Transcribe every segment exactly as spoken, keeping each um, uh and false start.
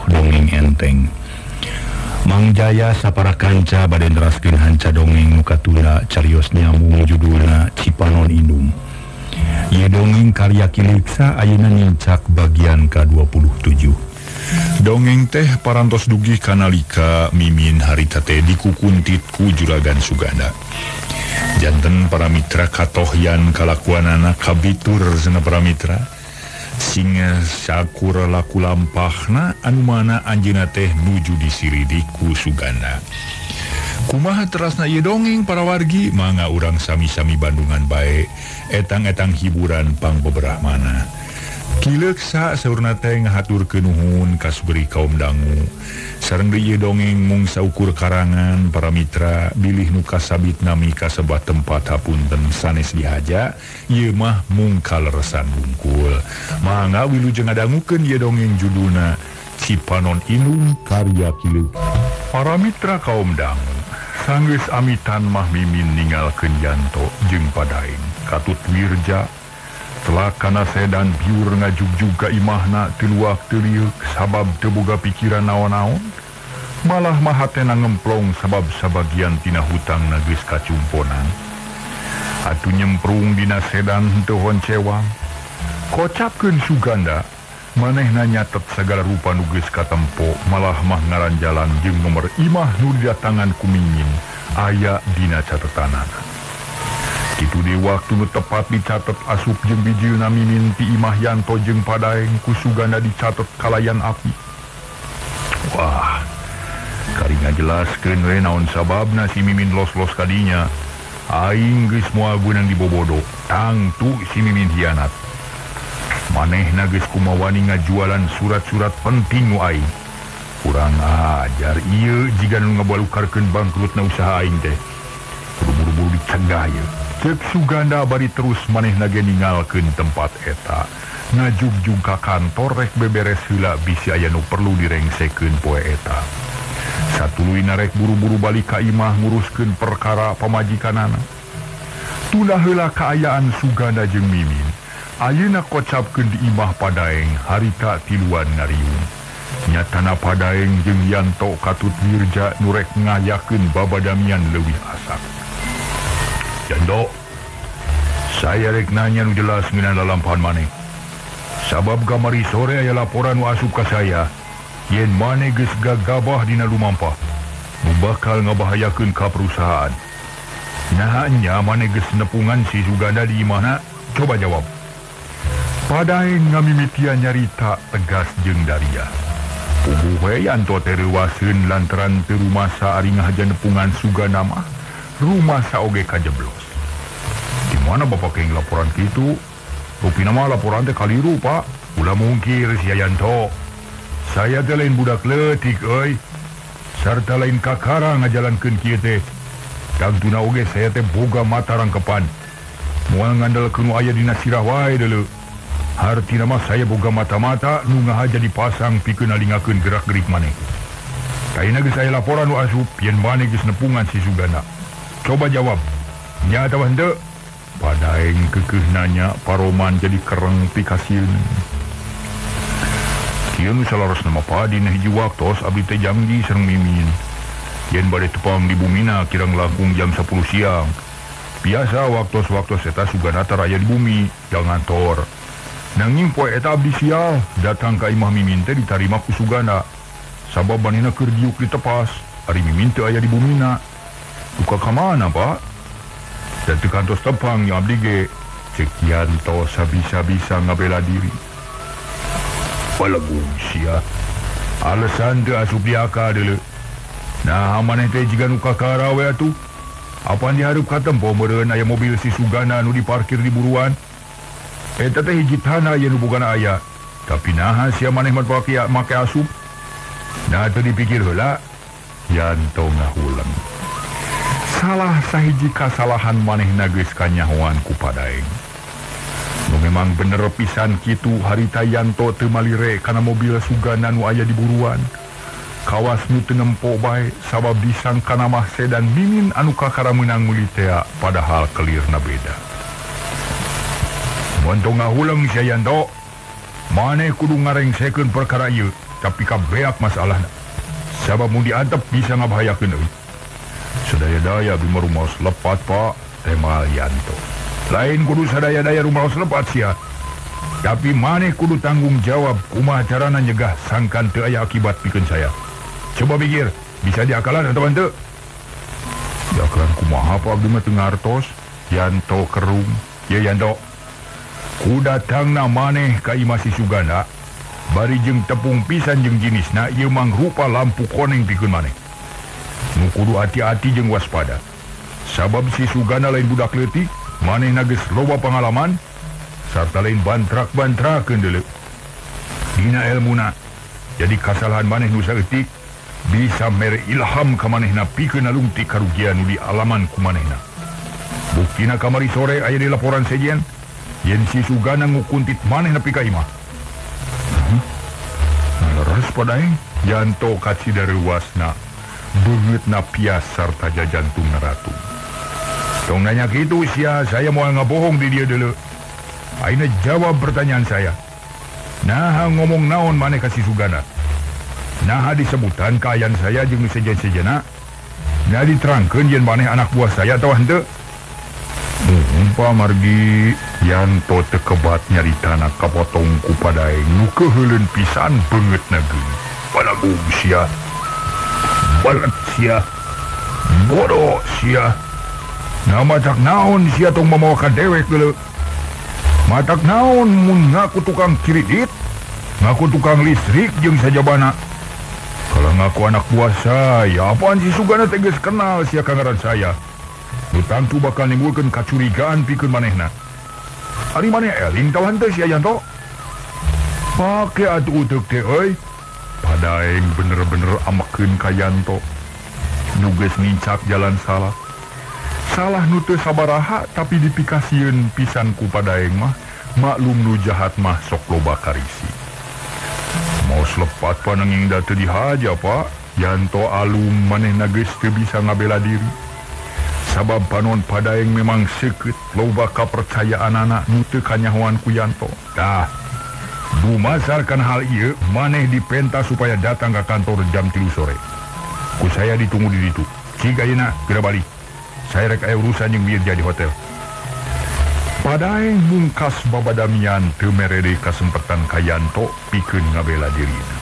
dongeng enteng. Mang Jaya sapara kanca baden raskeun hanca dongeng nu katuna carios nyamung judulna Cipanon Indung. Ieu dongeng karya Kiliksa ayeuna nincak bagian ka dua puluh tujuh. Dongeng teh parantos dugi kanalika mimin harita teh dikukuntit ku Juragan Suganda. Janten para mitra katohyan kalakuanana kabitur cenah para mitra. Singa sakur laku lampahna anu mana anjeunna teh nuju disiridi ku Suganda. Kumaha terasna ieu dongeng para wargi mangga urang sami-sami Bandungan bae etang-etang hiburan pangbeberahmana. Kileuksa saurna teh ngahaturkeun nuhun ka suberi kaum dangu. Sareng ieu dongeng mung saukur karangan para mitra bilih nu kasabit nami ka sebuah tempat hapunten sanes dihaja ieu mah mung kaleresan bungkul. Mangga wilujeng ngadangukeun ieu dongeng judulna Cipanon Indung karya Kileuk. Para mitra kaum dangu sanggeus amitan mah mimin ninggalkeun Yanto jeung Padaeng katut wirja telakana sedan biur ngajug ka imahna tiluak teliuk sabab teu boga pikiran naon-naon malah mahatena ngemplong sabab sabagian tina hutangna geus kacumponan. Atuh nyemprung dina sedan henteu honcewang kocapkeun Suganda manehna nyatet sagala rupa nu geus katempo malah mah ngaranjalan jeung nomor imah nu didatangan ku mimin aya dina catetanana. Kitu di waktu nu tepat dicatet asup jeung bijilna mimin ti imah Yanto jeung Padaeng ku Suganda dicatet kalayan api. Wah, karinga jelaskeun we naon sababna si mimin los-los kadinya. Aing geus moal gunang dibobodo, tangtu si mimin hianat. Manehna geus kumawani ngajualan surat-surat penting nu aing. Kurang ajar ieu jiga nu ngabalukarkeun bangkrutna usaha aing teh. Kudu buru-buru dicegah ieu. Cek Suganda bari terus manehna ge ninggalkeun tempat eta. Ngajugjug ka kantor rek beberes heula bisi aya nu perlu direngsekeun poe eta. Satuluyna rek buru-buru balik ka imah nguruskeun perkara pamajikanana. Tunda heula kaayaan Suganda jeung mimin. Ayeuna kocapkeun di imah Padaeng harita tiluan ngariung. Nyatana Padaeng jeung Yanto katut wirja nu rek ngayakeun babadamian leuwih asak. Jando, saya rek nanya nu jelas ngeunaan lalampahan maneh. Sabab gamari sore aya laporan nu asup ka saya, yen maneh geus gagabah dina lumampah, nu bakal ngabahayakeun ka perusahaan. Naha nya maneh geus nepungan si Suganda di imahna? Coba jawab. Padaeng ngamimitian nyarita tegas jeung daria. Puguh we Yanto teh reuwaseun lantaran teu rumasa ari ngahaja nepungan Suganda mah. Rumah saoge kajeblos. Dimana bapak keng laporan gitu? Rupina mah laporan teh kaliru pak. Ulah mungkir si Yanto. Saya teh lain budak leutik euy. Sarta lain kakara ngajalankeun kieu teh. Tangtuna oge saya teh boga mata rangkepan. Moal ngandelkeun nu aya dina sirah wae deuleu. Hartina mah saya boga mata-mata nu ngahaja dipasang pikeun nalingakeun gerak-gerik maneh. Kaina geus aya laporan nu asup yen maneh geus nepungan si Suganda. Coba jawab. Nya atawa henteu? Padaeng keukeuh nanya paroman jadi kereng pikasieun. Kieu nu salarosna mah pa dina hiji waktos abdi teh janji sareng mimin. Yen bade tepang di bumina kirang langkung jam sepuluh siang. Biasa waktos-waktos eta Suganda teh aya di bumi, jang ngantor. Nanging poe eta abdi sial datang ka imah mimin teh ditarima ku Suganda. Sabab manehna keur diuk ditepas, ari mimin teh aya di bumina. Duka kamana pak? Dan tekantos tepang yang abdi ge cek Yanto sabisa-bisa ngabela diri. Palagung sia alasan teu asup diaka deuleu. Nah maneh teh jiga nu kakara we atuh. Apan dihareup ka tempo meureun aya mobil si Suganda nu diparkir di buruan. Eta teh hiji tanah aya nu bogana aya. Tapi naha sia maneh make make asup? Nah teu dipikir heula. Yanto ngahulang. Salah sahiji kasalahan manehna geus kanyahoan ku Padaeng. Nu memang bener pisan kitu harita Yanto teu malire kana mobil Suganda nu aya di buruan. Kawas nu teu nempo bae sabab disangkana mah sedan mimin anu kakara meunang meuli teh padahal kelirna beda. Mun tong ngahuleung sia Yanto, maneh kudu ngarengsekeun perkara ieu. tapi kabeak masalah sabab mun diantep bisa ngabahayakeun euy. Sadaya-daya bima rumaos lepat Pak tema Yanto. Lain kudu sadaya-daya rumaos lepat sia. Tapi maneh kudu tanggung jawab kumaha carana nyegah sangkan teu aya akibat pikeun saya. Coba pikir, bisa diakalan atau henteu? Diakalan kumaha Pak abdi mah teu ngartos. Yanto kerung. Ye Yanto. Ku datangna maneh ka imah si Sugana. Bari jeung tepung pisan jeung jenisna ieu mangrupa lampu koneng pikeun maneh. Nu kudu hati-hati jeung waspada. Sabab si Sugana lain budak leutik, manehna geus loba pangalaman, sarta lain bantrak-bantrakeun deuleu. Dina elmuna, jadi kasalahan maneh nu saeutik bisa mere ilham ka manehna pikeun nalungti karugian nu dialaman ku manehna. Buktina kamari sore aya di laporan sejen, yen si Sugana ngukuntit manehna pi ka imah. Leres padaeng Yanto kacidareuasna beungeutna pias sarta jajantung naratung. Tong nanya kitu sia, saya moal ngabohong di dia deuleu. Aina jawab pertanyaan saya. Nah ngomong naon maneh ka si Sugana? Nah disebutan kaayaan saya jeung sejen-sejena. Nah diterangkeun yen maneh anak buah saya atawa henteu? Umpa margi Yanto teu kebat nyaritana kapotong ku padaeng nu keuheuleun pisan beungeutna geus. Balagug sia. Balet sia. Bodoh sia. Nah matak naon sia tong mamawa ka dewek geuleu. Matak naon mun ngaku tukang kredit, ngaku tukang listrik jeung sajabana. Kalau ngaku anak buah saya, apaan si Sugana teh geus kenal sia ka ngaran saya. Nu tantu bakal nimbulkeun kacurigaan pikeun manehna. Ari maneh eling tau henteu sia Yanto? Pake atuh uteuk teh euy. Padaeng bener-bener amekeun ka Yanto. Nu geus nincak jalan salah. Salah nu teu sabaraha tapi dipikasieun pisan ku padaeng mah, maklum nu jahat mah sok loba karisi. Maos lepat panenging da teu dihaja Pak. Yanto alum manehna geus teu bisa ngabela diri. Sabab panon padaeng memang seukeut loba kapercayaan anak nu teu kanyahoan ku Yanto. Tah, dumasarkan hal ieu maneh dipenta supaya datang ke kantor jam tilu sore. Ku saya ditunggu di ditu. Cik ayeuna geura balik. Saya rek aya urusan jeung Mirja di hotel. Padaeng mungkas babadamian teu mere deui kasempetan ka Yanto pikeun ngabela dirina.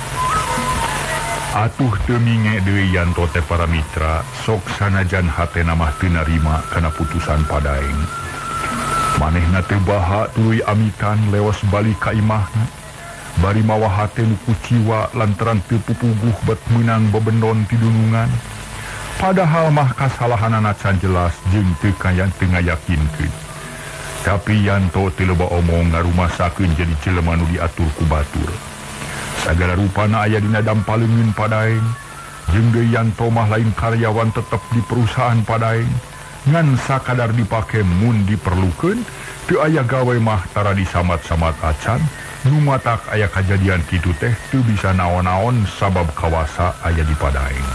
Atuh teu minge deui Yanto teh para mitra, sok sanajan hatena mah teu narima kana putusan padaeng. Manehna teu baha tuluy amitan leos balik ka imahna. Bari mawa hate nu kuciwa lantaran teu pupuguh bet meunang bebendon ti dunungan. Padahal mah kasalahanana can jelas jeung teu kayan teu ngayakinkeun. Tapi Yanto teu loba omong ngarumasakeun jadi jelema nu diatur ku batur. Sagala rupana aya dina dampaleungeun padaeng. Jeung deui Yanto mah lain karyawan tetep di perusahaan padaeng. Ngan sakadar dipake mun diperlukeun, teu aya gawe mah tara disamat-samat acan. Nu matak aya kajadian kitu teh teu bisa naon-naon sabab kawasa aya di padaeng.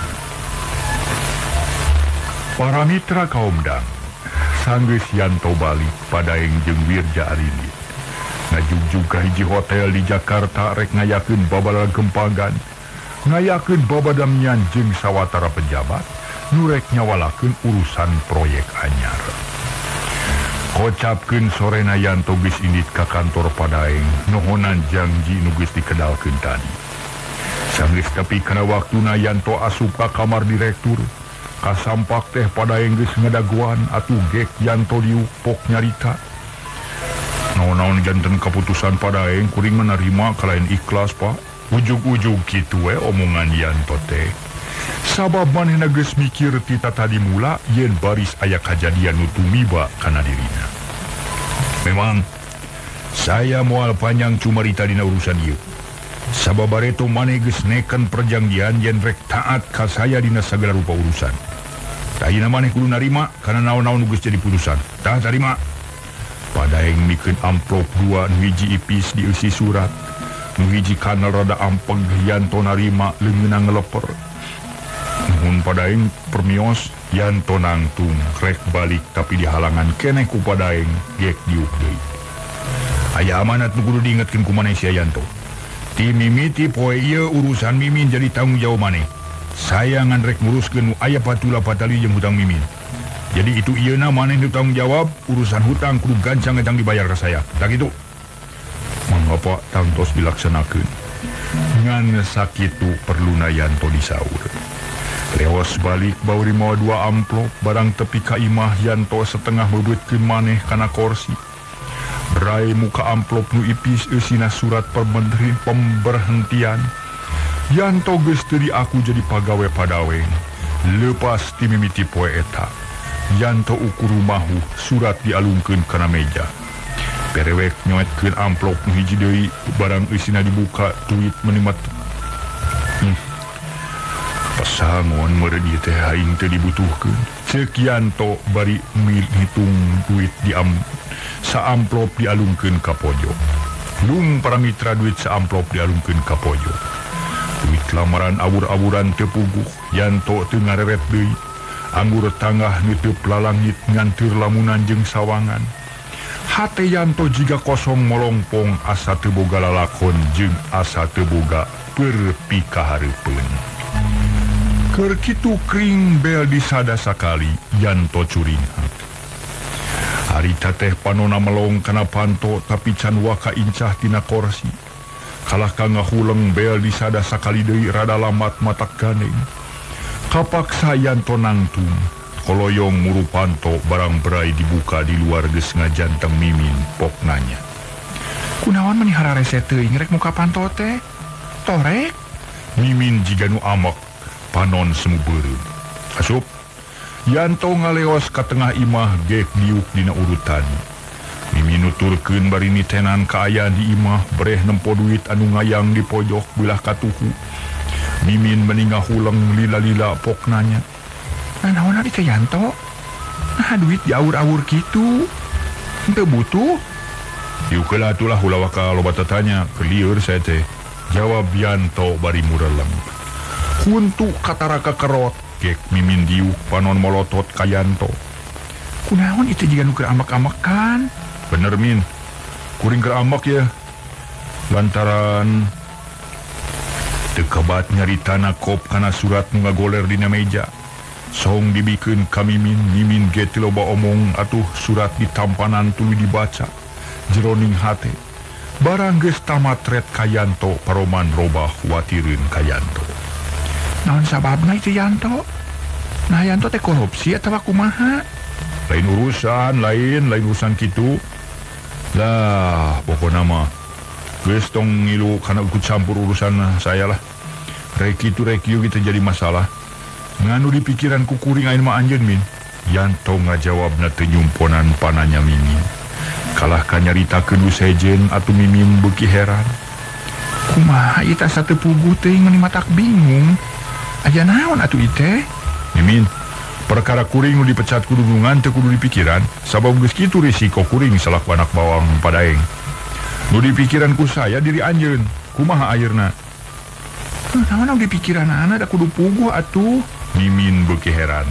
Para mitra kaum dang, sanggeus Yanto balik padaeng jeung Wirja Arinit. Ngajugjug ka hiji hotel di Jakarta rek ngayakeun babala gempagan, ngayakeun babadamian jeung sawatara pejabat, nu rek nyawalakeun urusan proyek anyar. Kocapkeun sorena Yanto geus indit ka kantor padaeng, nuhonan janji nu geus dikedalkeun tadi. Sanggeus tepi kana waktuna Yanto asup ka kamar direktur. Kasampak teh padaeng geus ngadaguan atuh gek Yanto diupok nyarita. Naon-naon janten keputusan padaeng kuring menerima kalain ikhlas Pak. Ujug-ujug kitu we omongan Yanto teh. Sabab manehna geus mikir ti tadi mula yen baris aya kajadian nu tumiba kana dirina. Memang saya moal panjang cumarita dina urusan ieu. Sabab bareto maneh geus neken perjanjian yen rek taat ka saya dina sagala rupa urusan. Tayina maneh kudu narima kana naon-naon geus jadi putusan. Tah tarima. Padaeng mikeun amplop dua nu hiji ipis dieusi surat. Nu hiji kana rada ampeg Yanto narima leungeunna ngeleper. Mun padaeng permios Yanto nangtung rek balik tapi dihalangan keneh ku padaeng gek diuk deui. Aya amanat nu kudu diingetkeun ku maneh sia Yanto. Ti mimiti poe ieu urusan Mimin jadi tanggung jawab maneh. Saya nganrek nguruskeun nu aya patula patali jeung hutang Mimin. Jadi itu ieuna maneh nu tanggung jawab urusan hutang kudu gancang-gancang dibayar ka saya. Tak gitu. Mangapa tangtos dilaksanakeun. Ngan sakitu perluna Yanto disaur. Leos balik bauri mawa dua amplop barang tepi ka imah Yanto setengah bebeutkeun maneh kana kursi. Berai muka amplop nu ipis eusina surat permenteri pemberhentian. Yanto geus teu diaku jadi pagawe padaweng. Lepas ti mimiti poe eta, Yanto ukur rumahu surat dialungkeun kana meja. Perewek nyoetkeun amplop nu hiji deui barang eusina dibuka duit menimat. Hmm. Pasangon meureun ieu teh aing teu dibutuhkeun. Ceuk Yanto bari ngitung duit di am sa amplop dialungkeun ka pojok. Lung para mitra duit sa amplop dialungkeun ka pojok. Duit lamaran awur-awuran teu puguh, Yanto teu ngareret deui. Anggur tangah nu teu pelalangit nganteur lamunan jeung sawangan. Hate Yanto jiga kosong molongpong asa teu boga lalakon jeung asa teu boga perpikahareupeun. Keur kitu kring bel disada sakali Yanto curingan. Harita teh panona melong kana panto tapi can waka incah tina kursi. Kalah ka ngahuleng bel disada sakali deui rada lamat matak gandeng. Kapaksa Yanto nangtung. Koloyong muru panto barang berai dibuka di luar geus ngajanteng Mimin pok nanya. Kunaon meni hararese teuing rek muka panto teh? Torek? Mimin jiga nu amek panon semu beureum. Asup. Yanto ngaleos ka tengah imah gek diuk dina urutan. Mimin nuturkeun bari nitenan kaayaan di imah breh nempo duit anu ngayang di pojok belah katuhu. Mimin meningah huleng lila-lila pok nanya. Nah naon ari teh Yanto? Nah duit diaur-aur kitu. Henteu butuh. Ieu keula atulah ulah waka loba tatanya keur saya teh. Jawab Yanto bari mureleng. Huntu kataraka kerot gek Mimin diuk panon molotot ka Yanto. Kunaon itu jiga nu keur amak-amakan? Bener Min. Kuring keur amak ya. Lantaran teu kabat nyaritana kop kana surat nu ngagoler dina meja. Song dibikeun ka Mimin, Mimin ge teu loba omong atuh surat ditampanan tuluy dibaca. Jeroning hate. Barang geus tamat ret ka Yanto paroman robah watireun ka Yanto. Naon sababna itu Yanto? Nah Yanto teh korupsi atawa kumaha? Lain urusan, lain, lain urusan kitu. Lah, pokona mah geus tong ngilu kana ikut campur urusan saya lah. Rek kitu rek ieu kita jadi masalah. Nganu di pikiran ku kuring ayeuna mah anjeun Min. Yanto ngajawabna teu nyumponan pananya Mimin. Kalah ka nyaritakeun sejen atuh Mimin beuki heran. Kumaha ieu teh sateu puguh teuing meni matak bingung. Aya naon atuh ieu teh? Mimin, perkara kuring nu dipecat kudu nungan teu kudu dipikiran, sabab geus kitu risiko kuring salaku anak bawang padaeng. Nu dipikiran ku saya diri anjeun. Kumaha ayeuna? Heuh, naon nu dipikiran anak da kudu puguh atuh. Mimin beuki heran.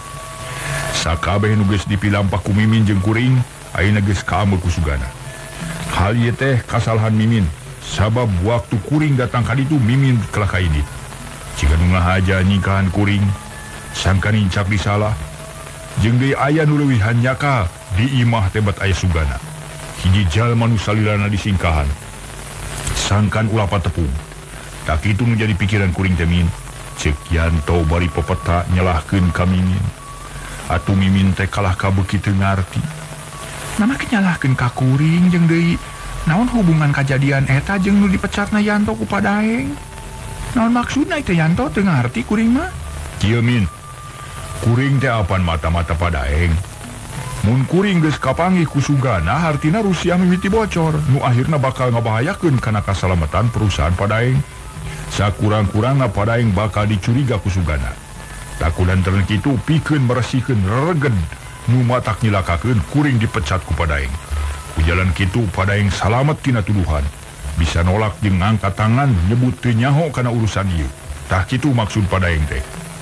Sakabeh nu geus dipilampah ku Mimin jeung kuring, ayeuna geus kaameuh ku sugana. Hal ieu teh kasalahan Mimin, sabab waktu kuring datang ka ditu Mimin kelah kaini. Jika nu ngahaja nikahan kuring, sangka nincak disalah. Jeung deui aya nu leuwih hanyaka di imah tebat aya sugana. Hiji jalma nu salilana disingkahan. Sangkan ulah patepung. Tak kitu nu jadi pikiran kuring teh Min. Ceuk Yanto bari pepeta nyalahkeun ka Mimin. Atuh Mimin teh kalah kabeuki teu ngarti. Nana nyalahkeun ka kuring jeung deui naon hubungan kajadian eta jeung nu dipecatna Yanto ku padaeng? Naon maksudna teh Yanto teu ngarti kuring mah? Kieu Min. Kuring teh apan mata-mata padaeng. Mun kuring geus kapanggih ku sugana hartina Rusia mimiti bocor nu akhirna bakal ngabahayakeun kana kasalamatan perusahaan padaeng. Sakurang-kurangna padaeng bakal dicuriga ku sugana. Takulantaran kitu pikeun meresihkeun rereged nu matak nyilakakeun kuring dipecat ku padaeng. Ku jalan kitu padaeng salamet tina tuduhan. Bisa nolak jeung ngangkat tangan nyebut teu nyaho kana urusan ieu. Tah kitu maksud padaeng teh.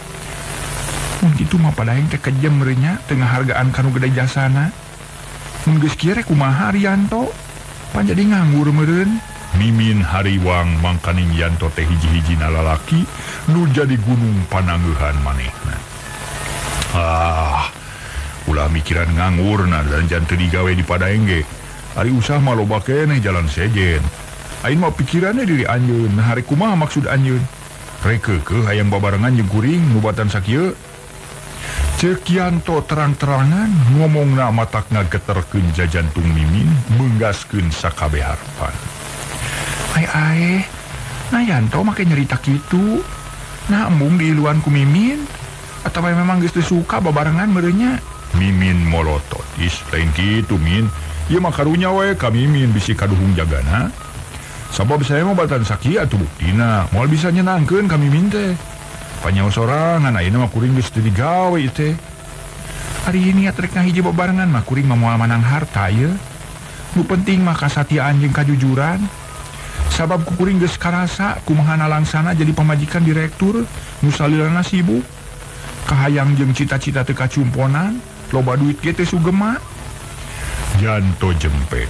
Mun kitu mah padaeng teh kejem meureunnya teu ngahargaan kanu gede jasana. Mun geus kieu rek kumaha Yanto? Pan jadi nganggur meureun. Mimin hariwang mangkaning Yanto teh hiji-hijina lalaki nu jadi gunung panangeuhan manehna. Ah, ulah mikiran ngangurna dan jantu digawe di Padaeng ge. Ari usah mah loba keneh jalan sejen. Aing mah pikiranna diri anjeun, nah hari kumaha maksud anjeun? Rekeukeun hayang babarengan jeung kuring nubatan sakieu. Ceuk Yanto terang-terangan ngomongna matak ngageterkeun jajantung Mimin menggaskeun sakabeh harpan. Ai ae, nah Yanto make nyerita kitu. Nah embung diiluan ku Mimin atau memang geus teu suka babarengan merenya? Mimin molotot. Is lain kitu Min. Ieu mah karunya we ka Mimin bisi kaduhung jagana. Sabab saya mah batan sakieu atuh buktina, moal bisa nyenangkeun ka Mimin teh. Panyaos sorangan ayeuna mah kuring geus teu digawe teh. Ari niat rek ngahiji babarengan mah kuring mah moal manang harta ieu. Nu penting mah kasatiaan jeung kajujuran. Sabab ku kuring geus karasa kumaha langsana jadi pamajikan direktur nu salilana sibuk. Kahayang jeung cita-cita teu kacumponan, loba duit ge teh sugema. Yanto jempet.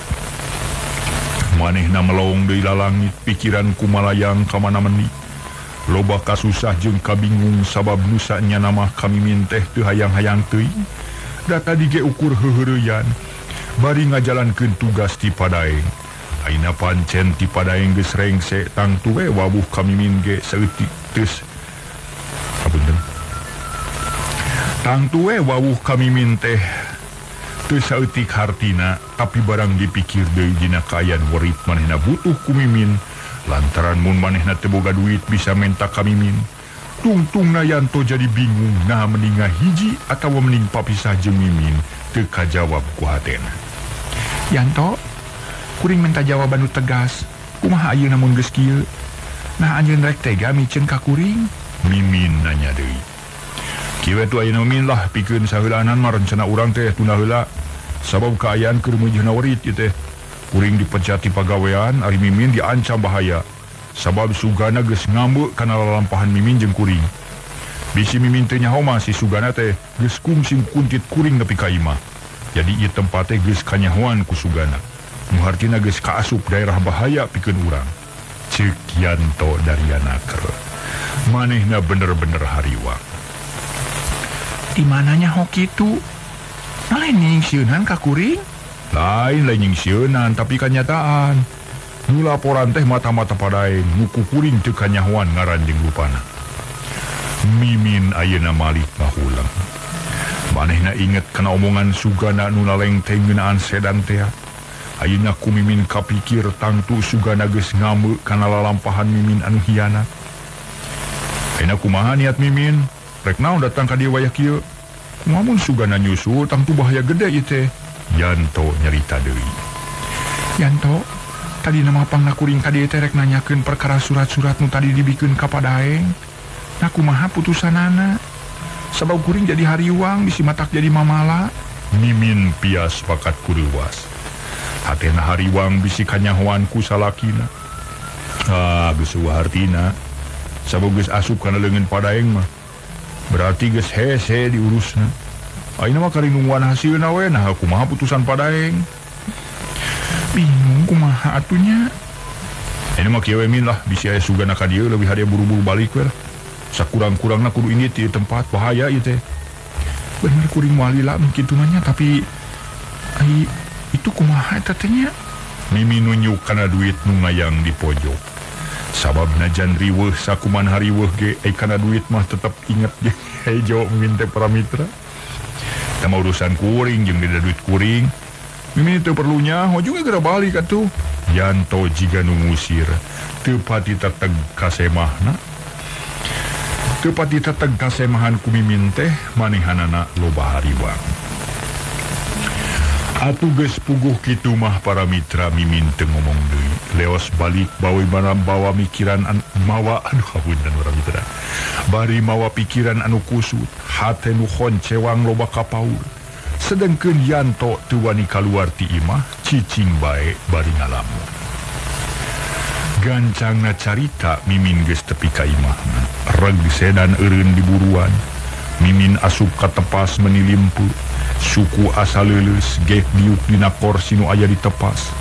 Manehna melong deui lalangit pikiran kumalayang ka mana-mani. Loba kasusah jeung kabingung sabab nusa nyana mah ka Mimin teh teu hayang-hayang teuing. Data dige ukur heureuyan bari ngajalankeun tugas ti Padaeng. Aina pancen ti Padaeng geus rengse tangtu we wawuh ka Mimin ge saeutik teus. Apunten. Tangtu we wawuh ka Mimin teh teu saeutik hartina, tapi barang dipikir deui dina kaayaan werit manehna butuh ku Mimin. Lantaran mun manehna teu boga duit bisa menta ka Mimin. Tungtungna Yanto jadi bingung nah mending hiji atawa mending papisah jeung Mimin teu kajawab ku hatena. Yanto, kuring minta jawaban nu tegas. Kumaha ayeuna mun geus kieu? Nah anjeun rek tega miceun ka kuring? Mimin nanya deui. Kieu tu ayeuna Mimin lah pikeun saheulaanan mah rencana urang teh tunda heula. Sabab kaayaan keur meujeuhna werit ieu teh. Kuring dipecat ti pagawean, ari Mimin diancam bahaya. Sabab sugana geus ngambek kana lalampahan Mimin jeung kuring. Bisi Mimin teh nyaho mah si sugana teh geus kungsing kuntit kuring nepi ka imah. Jadi ieu tempat teh geus kanyahoan ku sugana. Nu hartina geus kaasup daerah bahaya pikeun urang. Ceuk Yanto Daryanaker. Manehna bener-bener hariwang. Di mananya ho kitu? Lain nyingsieunan ka kuring? Lain lain nyingsieunan tapi kanyataan. Nu laporan teh mata-mata Padaeng nu ku kuring teu kanyahoan ngaran jeung rupana. Mimin ayeuna malik ngahulang. Manehna inget kana omongan sugana nu lalengteng ngeunaan sedan teh. Ayeuna ku Mimin kapikir tangtu sugana geus ngambek kana lalampahan Mimin anu hianat. Ayeuna kumaha niat Mimin? Rek naon datang ka dieu wayah kieu? Kumaha mun sugana nyusul tangtu bahaya gede ieu teh. Yanto nyarita deui. Yanto, tadi nama pangna kuring ka dieu teh rek nanyakeun perkara surat-surat nu tadi dibikeun ka Padaeng. Nah kumaha putusanana? Sabab kuring jadi hariwang bisi matak jadi mamala. Mimin pias pakat kuruwas. Hatena hariwang bisi kanyahoan ku salakina. Ah, geus eueuh hartina. Sabab geus asup kana leungeun Padaeng mah. Berarti geus hese diurusna. Ayeuna mah karinungwan hasilna we nah kumaha putusan Padaeng. Bingung kumaha atunya. Ayeuna mah kieu we Min lah bisi aya sugana ka dieu leuwih hade buru-buru balik we lah. Sakurang-kurangna kudu ini ti tempat bahaya ieu teh. Bener kuring moal lila kitu mah nya tapi ai itu kumaha eta teh nya? Mimin nunjuk kana duit nu ngayang di pojok. Sabab najan riweuh sakuman hariweuh ge ai kana duit mah tetep inget ge hejo Mimin teh paramitra. Tama urusan kuring jeung beda duit kuring. Mimin teu perlunya ho juga geura balik atuh. Yanto jiga nu ngusir teu pati teteg kasemahna. Teu pati teteg kasemahan ku Mimin teh manehanana loba hariwang. Atuh geus puguh kitu mah para mitra Mimin teu ngomong deui. Leos balik bawi mana bawa mikiran an, mawa aduh hapunten para mitra. Bari mawa pikiran anu kusut, hate nu khoncewang loba kapaur. Sedengkeun Yanto teu wani kaluar ti imah, cicing bae bari ngalamun. Gancangna carita Mimin geus tepi ka imahna. Reg sedan eureun diburuan. Mimin asup ka tepas menilimpu. Suku asa leuleus gek diuk dina kursi nu aya di tepas.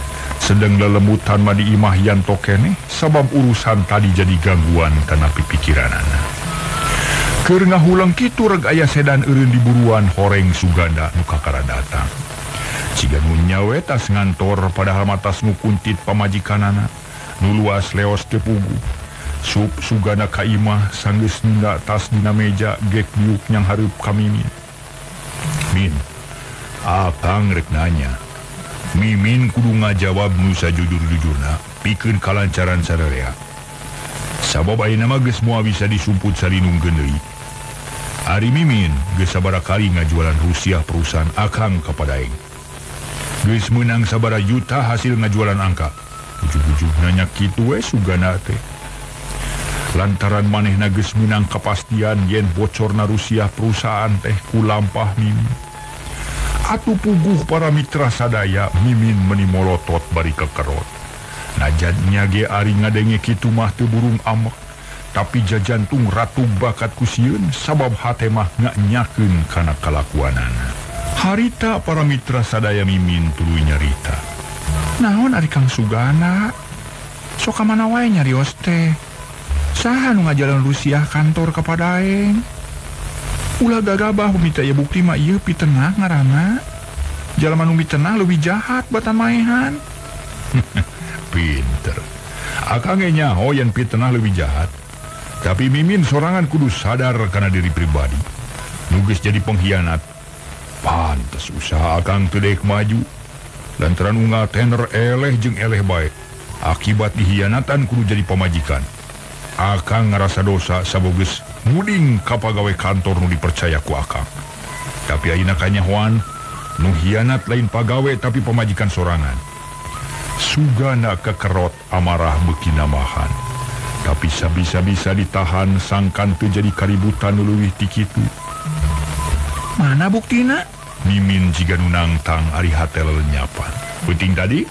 sedang lelemutan madi imah yanto keneh sabab urusan tadi jadi gangguan kana pipikiranana. Keur ngahulang kitu reg aya sedan eureun diburuan horeng Suganda nu kakara datang. Ciga nu nyawe tas ngantor padahal matas nu kuntit pamajikanana nu luas leos teu pugu. Sup Suganda ka imah sanggeus nunda tas dina meja gek diuk nyang hareup ka Mimin. Min, akang rek nanya. Mimin kudu ngajawab nu sajujur-jujurna pikeun kalancaran sararea. Sabab ayeuna mah geus moal bisa disumput salinungkeun deui. Ari Mimin geus sabaraha kali ngajualan Rusia perusahaan akang ka Padaeng. Geus meunang sabaraha juta hasil ngajualan angka. Ujug-ujug nanya kitu we Suganda teh. Lantaran manehna geus meunang kapastian yen bocorna Rusia perusahaan teh ku lampah Mimin. Atuh puguh para mitra sadaya Mimin meuni molotot bari kekerot. Najannya ge ari ngadenge kitu mah teu burung amek, tapi jajantung ratu bakat ku sieun sabab hate mah nganyakeun kana kalakuanana. Harita para mitra sadaya Mimin tuluy nyarita. Naon ari Kang Suganda? Sok ka mana wae nyarios teh? Saha nu ngajalan Rusia kantor ka Padaeng? Ulah gagabah minta ya bukti mah ieu pitenah ngaranna. Jalma nu mitenah leuwih jahat batan maehan. Pinter. Akang ge nyaho yen pitenah leuwih jahat. Tapi Mimin sorangan kudu sadar kana diri pribadi. Nu geus jadi pengkhianat. Pantes usaha akang teu deuk maju. Lantaran unggal tener eleh jeung eleh bae. Akibat dihianatan kudu jadi pamajikan. Akang ngarasa dosa sabogeus muding ka pagawe kantor nu dipercaya ku akang. Tapi ayeuna kanyahoan nu hianat lain pagawe tapi pamajikan sorangan. Suganda kekerot amarah beuki namahan. Tapi sabisa-bisa ditahan sangkan teu jadi kaributan nu leuwih ti kitu. Mana buktina? Mimin jiga nu nangtang ari hate lelenyapan. Penting tadi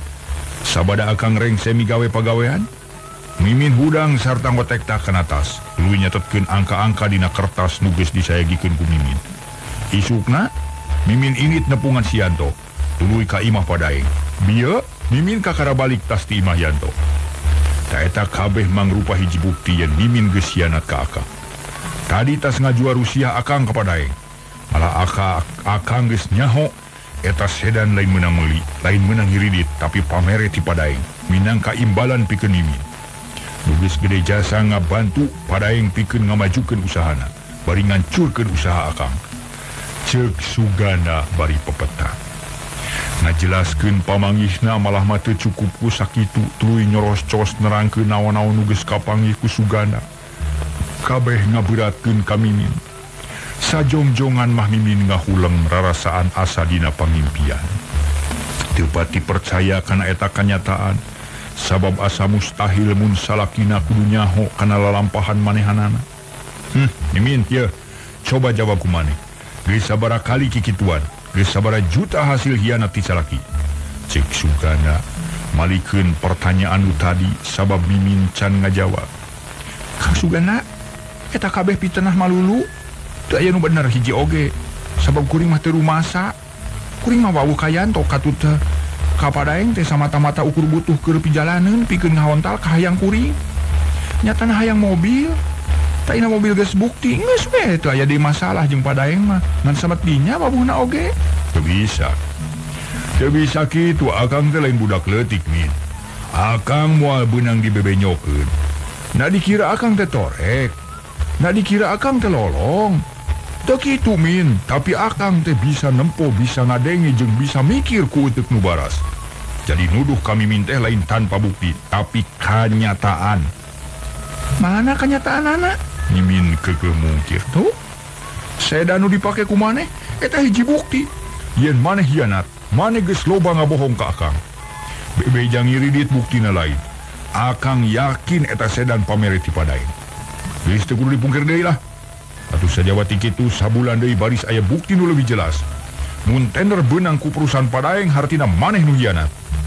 sabada akang rengse migawe pagawean. Mimin hudang sarta ngotek takeun atas, tuluy nyatetkeun angka-angka dina kertas nu geus disayagikeun ku Mimin. Isukna, Mimin init nepungan si Yanto, tuluy ka imah Padaeng. Bieu, Mimin kakara balik tas ti imah Yanto. Ta eta kabeh mangrupa hiji bukti yen Mimin geus hianat ka akang. Tadi tas ngajual Rusia akang ka Padaeng. Malah aka akang geus nyaho eta sedan lain meunang meuli, lain meunang hiridit tapi pamere ti Padaeng, minangka imbalan pikeun Mimin. Nulis gede jasa ngabantu Padaeng pikeun ngamajukeun usahana, bari ngancurkeun usaha akang. Ceuk Suganda bari pepeta. Ngajelaskeun pamanggihna malah mah teu cukup ku sakitu, tuluy nyoroscos nerangkeun naon-naon nu geus kapanggih ku Suganda. Kabeh ngaberatkeun ka Mimin. Sajongjongan mah Mimin ngahuleng rarasaan asa dina pangimpian. Teu pati percaya kana eta kanyataan. Sabab asa mustahil mun salakina kudu nyaho kana lalampahan manehanana. Hmm, Mimin ieu, coba jawab ku maneh. Geus sabaraha kali kikituan, geus sabaraha juta hasil hianat ti salaki. Cek Suganda malikeun pertanyaan nu tadi sabab Mimin can ngajawab. Kang Suganda, eta kabeh pitenah malulu. Teu aya nu bener hiji oge. Sabab kuring mah teu rumasa. Kuring mah wawuh ka Yanto katut teh. Ka Padaeng teh samata-mata ukur butuh keur pijalaneun pikeun ngahontal ka hayang kuring. Nyatana hayang mobil. Taina mobil geus bukti geus we teu aya deui masalah jeung Padaeng mah. Ngan samet dinya babuhna oge. Teu bisa. Teu bisa kitu akang teh lain budak leutik Min. Akang moal beunang dibebenyokeun. Na dikira akang teh torek. Na dikira akang teh lolong. Teu kitu Min, tapi akang teh bisa nempo, bisa ngadenge jeung bisa mikir ku euteuk nu baras. Jadi nuduh kami Mimin teh lain tanpa bukti, tapi kanyataan. Mana kanyataan anak? Mimin keukeuh mungkir. Tuh, sedan nu dipake ku maneh eta hiji bukti. Yen maneh hianat, maneh geus loba ngabohong ka akang. Bebe jang iridit buktina lain. Akang yakin eta sedan pamere ti Padaeng. Geus teu kudu dipungkir deui lah. Atuh sajawati kitu sabulan deui baris aya bukti nu leuwih jelas. Mun tender beunang ku perusahaan Padaeng hartina maneh nu hianat.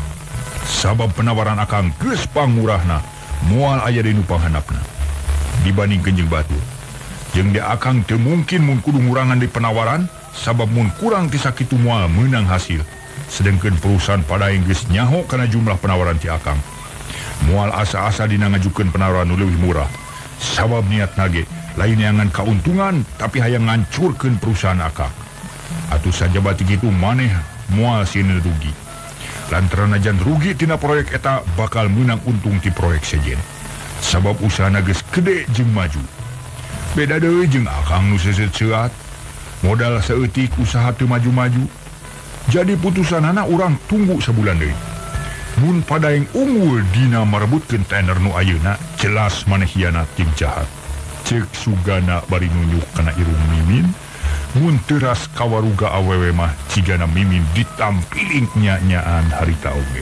Sabab penawaran akang geus pangmurahna, moal aya deui nu panghandapna. Dibandingkeun jeung batur. Jeung di akang teu mungkin mun kudu ngurangan di penawaran, sabab mun kurang ti sakitu moal meunang hasil. sedangkan perusahaan Padaeng geus nyaho kana jumlah penawaran ti akang. Moal asa-asa dina ngajukeun penawaran nu leuwih murah. Sabab niat nage lain yangan kauntungan tapi hayang ngancurkeun perusahaan akang. Atuh sajabat kitu maneh moal sieun rugi. Lantaran ajan rugi tina proyek eta bakal menang untung ti proyek sejen. Sabab usahana geus gede jeung maju. Beda deui jeung akang nu seuseut-seuat. Modal saeutik usaha teu maju-maju. Jadi putusanana urang tunggu sebulan deui. Mun Padaeng unggul dina marebutkeun tender nu ayeuna, jelas maneh hianat jeung jahat. Ceuk Sugana bari nunjuk kana irung Mimin. Mun teuras kawaruga awewe mah cigana Mimin ditampiling nya-nyaan harita oge.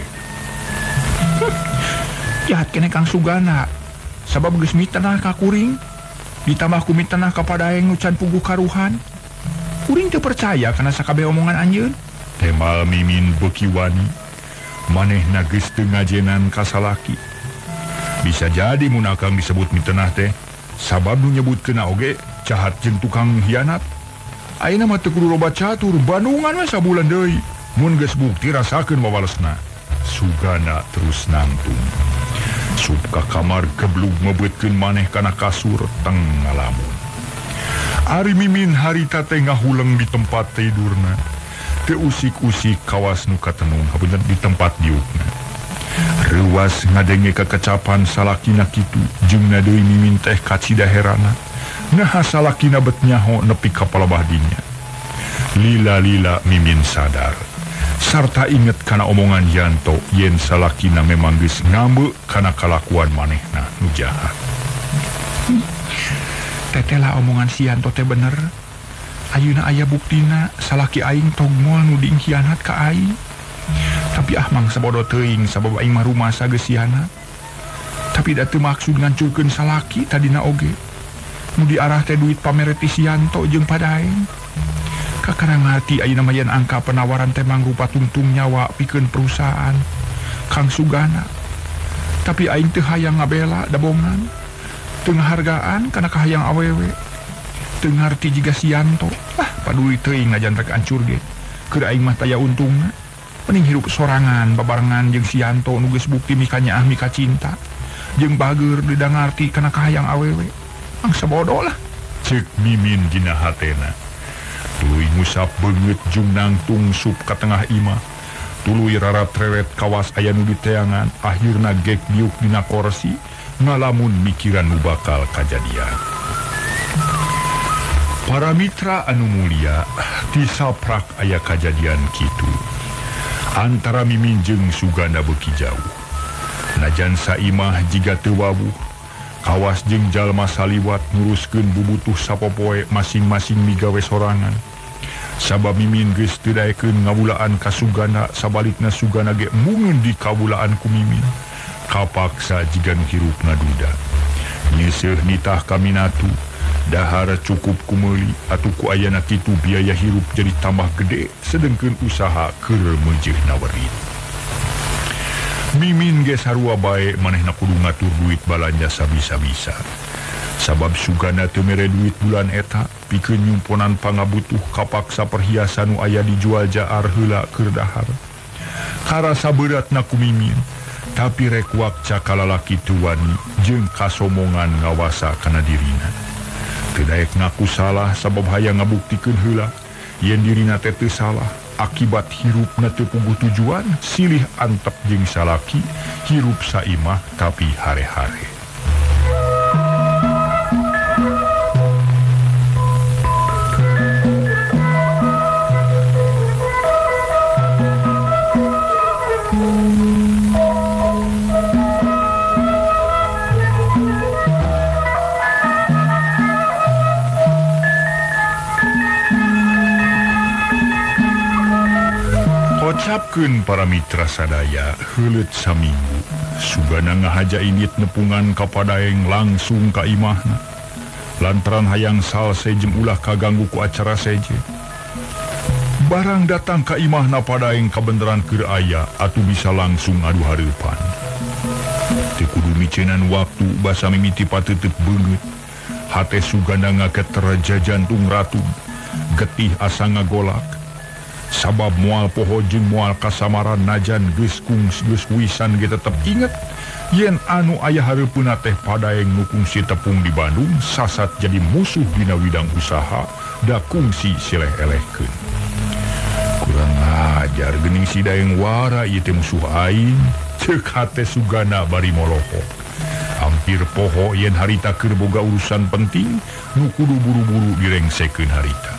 Jahat kene Kang Sugana. Sabab geus mitanah ka kuring, ditambah ku mitanah ka Padaeng nu can puguh karuhan. Kuring teu percaya kana sakabeh omongan anjeun. Temal Mimin beuki wani. Manehna geus teu ngajenan ka salaki. Bisa jadi mun akang disebut mitanah teh sabab nu nyebutkeunna oge jahat jeung tukang hianat. Ayeuna mah teu kudu loba catur, bandungan mah sabulan deui. Mun geus bukti rasakeun wawalesna. Sugana terus nangtung. Sup ka kamar geblug ngebeutkeun maneh kana kasur teng ngalamun. Ari Mimin harita teh ngahuleng di tempat tidurna. Teu usik-usik kawas nu katenung habeunteun di tempat diukna. Reuas ngadenge kakecapan salakina kitu jeung na deui Mimin teh kacida herana. Naha salakina bet nyaho nepi ka palebah dinya. Lila-lila Mimin sadar. Sarta inget kana omongan Yanto yen salakina memang geus ngambeu kana kalakuan manehna nu jahat. Hmm. Tetela omongan si Yanto teh bener. Ayeuna aya buktina salaki aing tong moal nu diinghianat ka aing. Tapi ah mang sabodo teuing sabab aing mah rumasa geus hianat. Tapi da teu maksud ngancurkeun salaki tadina oge. Nu diarah teh duit pamere ti si Yanto jeung Padaeng. Kakarang hati ayeuna mah yen angka penawaran teh mangrupa tungtung nyawa pikeun perusahaan Kang Sugana. Tapi aing teu hayang ngabela dabongan. Teu ngahargaan kana kahayang awewe. Teu ngarti jiga si Yanto. Ah, paduli teuing najan rek ancur ge. Keur aing mah taya untungna. Mending hirup sorangan babarengan jeung si Yanto nu geus bukti mika nyaah mika cinta. Jeung bageur deda ngarti kana kahayang awewe. Angsa bodoh lah. Ceuk Mimin dina hatena. Tuluy ngusap beungeut jeung nangtung sup ka tengah imah. Tuluy rarat rewet kawas aya nu diteangan. Akhirna gek diuk dina kursi ngalamun mikiran nu bakal kajadian. Para mitra anu mulia, disaprak aya kajadian kitu. Antara Mimin jeung Sugana beuki jauh. Najan saimah jiga teu wawuh, kawas jeung jalma saliwat nguruskeun bubutuh sapopoe masing-masing migawe sorangan. Sabab Mimin geus teu daekeun ngawulaan ka Sugana, sabalikna Sugana ge mungeun dikawulaan ku Mimin. Kapaksa jiga nu hirupna duda. Nyeuseur nitah ka Minatu. Dahar cukup kumeuli atuh ku ayana kitu biaya hirup jadi tambah gede sedengkeun usaha keur meujeuh nawerit. Mimin ge sarua bae manehna kudu ngatur duit balanja sabisa-bisa. Sabab Sugana teu mere duit bulan eta pikeun nyumponan pangabutuh kapaksa perhiasan nu aya dijual jaar heula keur dahar. Karasa beratna ku Mimin, tapi rek wakca kalalaki teu wani jeung kasomongan ngawasa kana dirina. Teu daek ngaku salah sabab hayang ngabuktikeun heula yen dirina teh teu salah. Akibat hirupna teu puguh tujuan, silih antep jeung salaki, hirup saimah tapi hare-hare. Capkeun para mitra sadaya heuleut saminggu Sugana ngahaja init nepungan ka Padaeng langsung ka imahna lantaran hayang salse jeung ulah kaganggu ku acara seje. Barang datang ka imahna Padaeng kabenderan keur aya atuh bisa langsung adu hareupan. Teu kudu micenan waktu basa mimiti pateuteut beungeut. Hate Sugana ngageter jantung ratu getih asa ngagolak. sabab moal poho jeung moal kasamaran najan geus kungsgeus wisan ge tetep inget yen anu aya hareupeuna teh padaeng nu kungsi tepung di Bandung sasat jadi musuh dina widang usaha da kungsi sileh-elehkeun. Kurang ajar geuning si daeng wara ieu teh musuh aing ceuk hate Sugana bari moloho. Hampir poho yen harita keur boga urusan penting nu kudu buru-buru direngsekeun harita.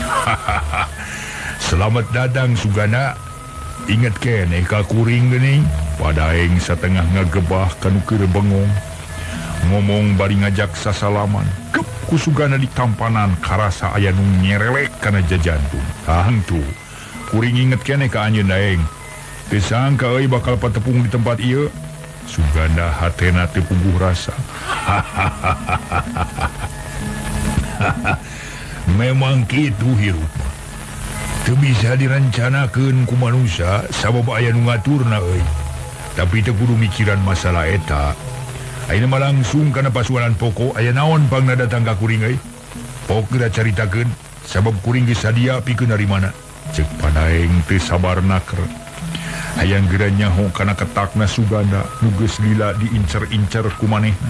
Selamat datang Sugana. Ingat keneh ka kuring geuning padaeng satengah ngagebah kanu keur bengong. Ngomong bari ngajak sasalaman. Kep ku Sugana di tampanan karasa aya nu nyerelek kana jajantung. Hangtu. Kuring inget keneh ka anjeun daeng. Teu sangka euy bakal patepung di tempat ieu. Sugana hatena teu puguh rasa. Memang kitu hirup. Teu bisa dirancanakeun ku manusia sabab aya nu ngaturna euy. Tapi teu kudu mikiran masalah eta. Ayeuna mah langsung kana pasualan pokok aya naon pangna datang ka kuring euy. Pok geura caritakeun sabab kuring geus sadia pikeun dari mana. Ceuk padaeng teu sabarna keur. Hayang geura nyaho kana ketakna Sugana nu geus lila diincer-incer ku manehna.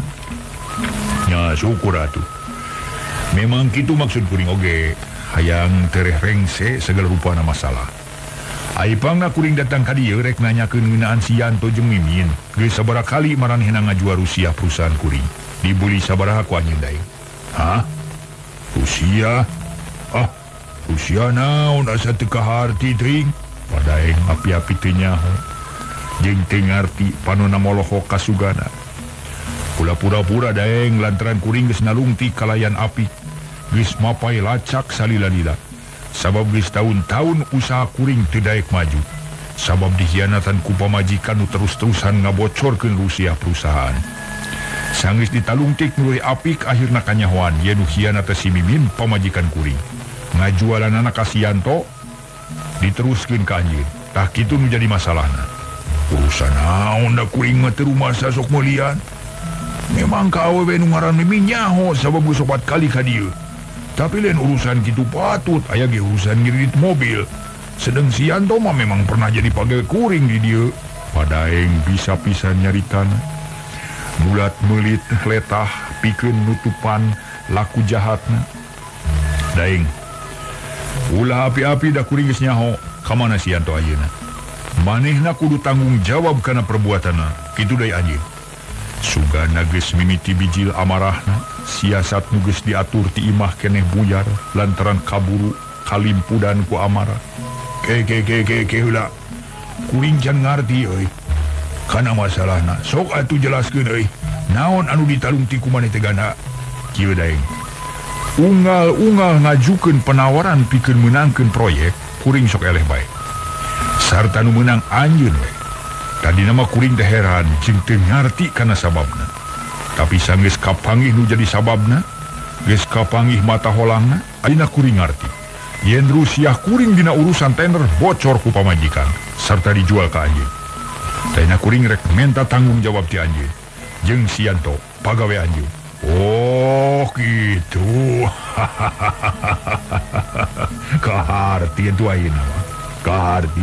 Nya syukur atuh. Memang kitu maksud kuring oge. Hayang tereh rengse segala rupana masalah. Aipangna kuring datang ka dieu rek nanyakeun ngeunaan si Yanto jeung Mimin. Geus sabaraha kali maranehna ngajual Rusia perusahaan kuring. Dibeli sabaraha ku anjeun daeng? Hah? Rusia? Ah, Rusia naon asa teu kaharti teuing? Padaeng api-api teu nyaho. Jeung teu ngarti panonna moloho ka Sugana. Kula pura-pura daeng lantaran kuring geus nalungti kalayan api. Geus mapai lacak salila-lila. Sabab geus tahun-tahun usaha kuring teu daek maju. Sabab dihianatan ku pamajikan nu terus-terusan ngabocorkeun Rusia perusahaan. Sanggeus ditalungtik nu leuwih apik akhirna kanyahoan yen nu hianat si Mimin pamajikan kuring. Ngajualan anak ka si Yanto diteruskeun ka anjeun. Tah kitu nu jadi masalahna. Urusan naon da kuring mah teu rumasa sok meulian. Memang ka awewe nu ngaran Mimin nyaho sabab geus opat kali ka dieu. Tapi lain urusan gitu patut, aya ge urusan ngirit mobil. Sedang si Yanto mah memang pernah jadi pagawe kuring di dieu. Padaeng bisa pisan nyaritana. Bulat melit letah pikeun nutupan laku jahatna. Daeng. Ulah api-api da kuring geus nyaho, ka mana si Yanto ayeuna? Manehna kudu tanggung jawab kana perbuatanna. Kitu deui anjeun. Sugana geus mimiti bijil amarahna. Siasat nu geus diatur ti imah keneh buyar lantaran kaburu kalimpudan ku amarah. Ke ke ke ke ke heula. Kuring can ngarti euy. Kana masalahna sok atuh jelaskeun euy. Naon anu ditalungti ku maneh teh gana? Kieu daeng. Unggal-unggal ngajukeun penawaran pikeun meunangkeun proyek, kuring sok eleh bae. Sarta nu meunang anjeun we. Tadina mah kuring teh heran jeung teu ngarti kana sababna. Tapi sanggeus kapanggih nu jadi sababna, geus kapanggih mata holangna, ayeuna kuring ngarti. Yen Rusia kuring dina urusan tender bocor ku pamajikan, sarta dijual ka anjeun. Taina kuring rek menta tanggung jawab ti anjeun. Jeung si Yanto, pagawe anjeun. Oh, kitu. Kaharti itu ayeuna mah. Kaharti.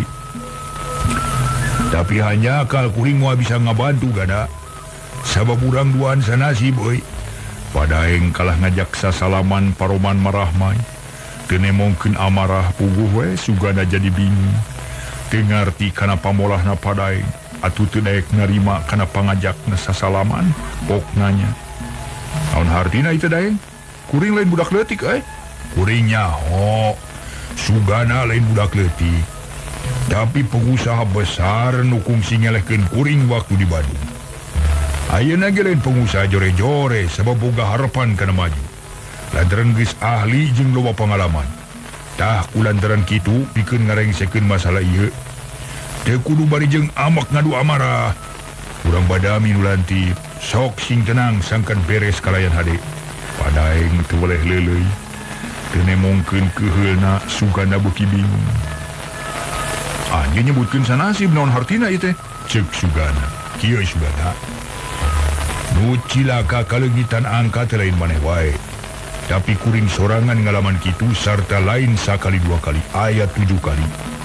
Tapi hanya kal kuring moal bisa ngabantu gana. Sabab urang duaan sanasib euy. Padaeng kalah ngajak sasalaman paroman marahmai. Teu nemongkeun amarah puguh we Sugana jadi bingung. Teu ngarti kana pamolahna padaeng. Atuh teu daek narima kana pangajakna sasalaman. Pok nanya. Naon hartina itu daeng? Kuring lain budak leutik euy. Kuring nyaho. Sugana lain budak leutik. Tapi pengusaha besar nu kungsi ngelehkeun kuring waktu di Bandung. Ayeuna ge lain pengusaha jore-jore sabab boga harapan kana maju. Lantaran geus ahli jeung loba pengalaman. Tah kulantaran kitu pikeun ngarengsekeun masalah ieu. Teu kudu bari jeung amak ngadu amarah. Urang badami nu lantip, sok sing tenang sangkan beres kalayan hade. Padaeng teu boleh leuleuy. Teu nemongkeun keuheulna Sugana beuki bingung. Anjeun nyebutkeun sanasib naon hartina ieu teh? Ceuk Sugana. Kieu Sugana. Nu cilaka kaleugitan angka teh lain maneh wae. Tapi kuring sorangan ngalaman kitu sarta lain sakali dua kali, aya tujuh kali.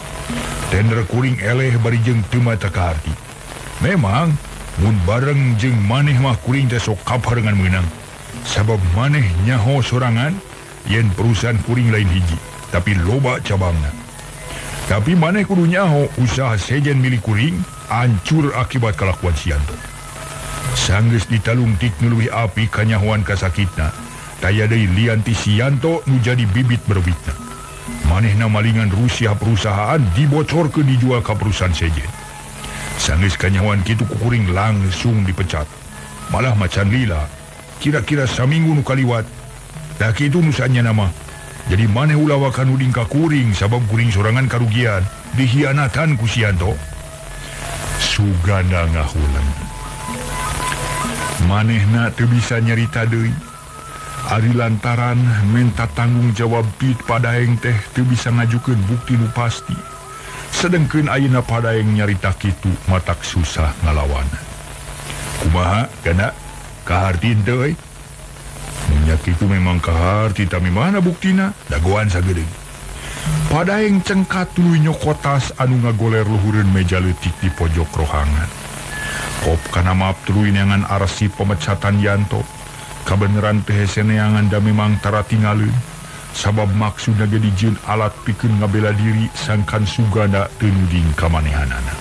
tender kuring eleh bari jeung teu mata kaharti. Memang mun bareng jeung maneh mah kuring teh sok kaparengan meunang. Sabab maneh nyaho sorangan yen perusahaan kuring lain hiji, tapi loba cabangna. Tapi maneh kudu nyaho usaha sejen milik kuring hancur akibat kalakuan Sianto. Sanggeus ditalung tik nuluwi api kanyahoan kasakitna, taya deui lian ti Sianto nu jadi bibit berbitna. Manehna malingan Rusia perusahaan dibocorkeun dijual ka perusahaan sejen. Sanggeus kanyahoan kitu ku kuring langsung dipecat. Malah macan lila, kira-kira saminggu nu kaliwat, dah kitu nu saanyana mah. Jadi maneh ulah wakan uding ka kuring sabab kuring sorangan karugian dihianatan ku Sianto. Suganda ngahulang. Manehna teu bisa nyarita deui. Ari lantaran menta tanggung jawab bit Padaeng teh teu bisa ngajukeun bukti nu pasti. Sedengkeun ayeuna Padaeng nyarita kitu matak susah ngalawan. Kumaha gana kahartin teu euy? Nya kitu memang kaharti tapi mana buktina? Dagoan sageudeung. Padaeng cengkat tuluy nyokotas anu ngagoler luhureun meja leutik di pojok rohangan. Kop kana maaf tuluy neangan arsip pemecatan Yanto. Kabeneran teh hese neangan da memang tara tingaleun. Sabab maksudna ge dijieun alat pikeun ngabela diri sangkan sugana teu nuding kamanehanana.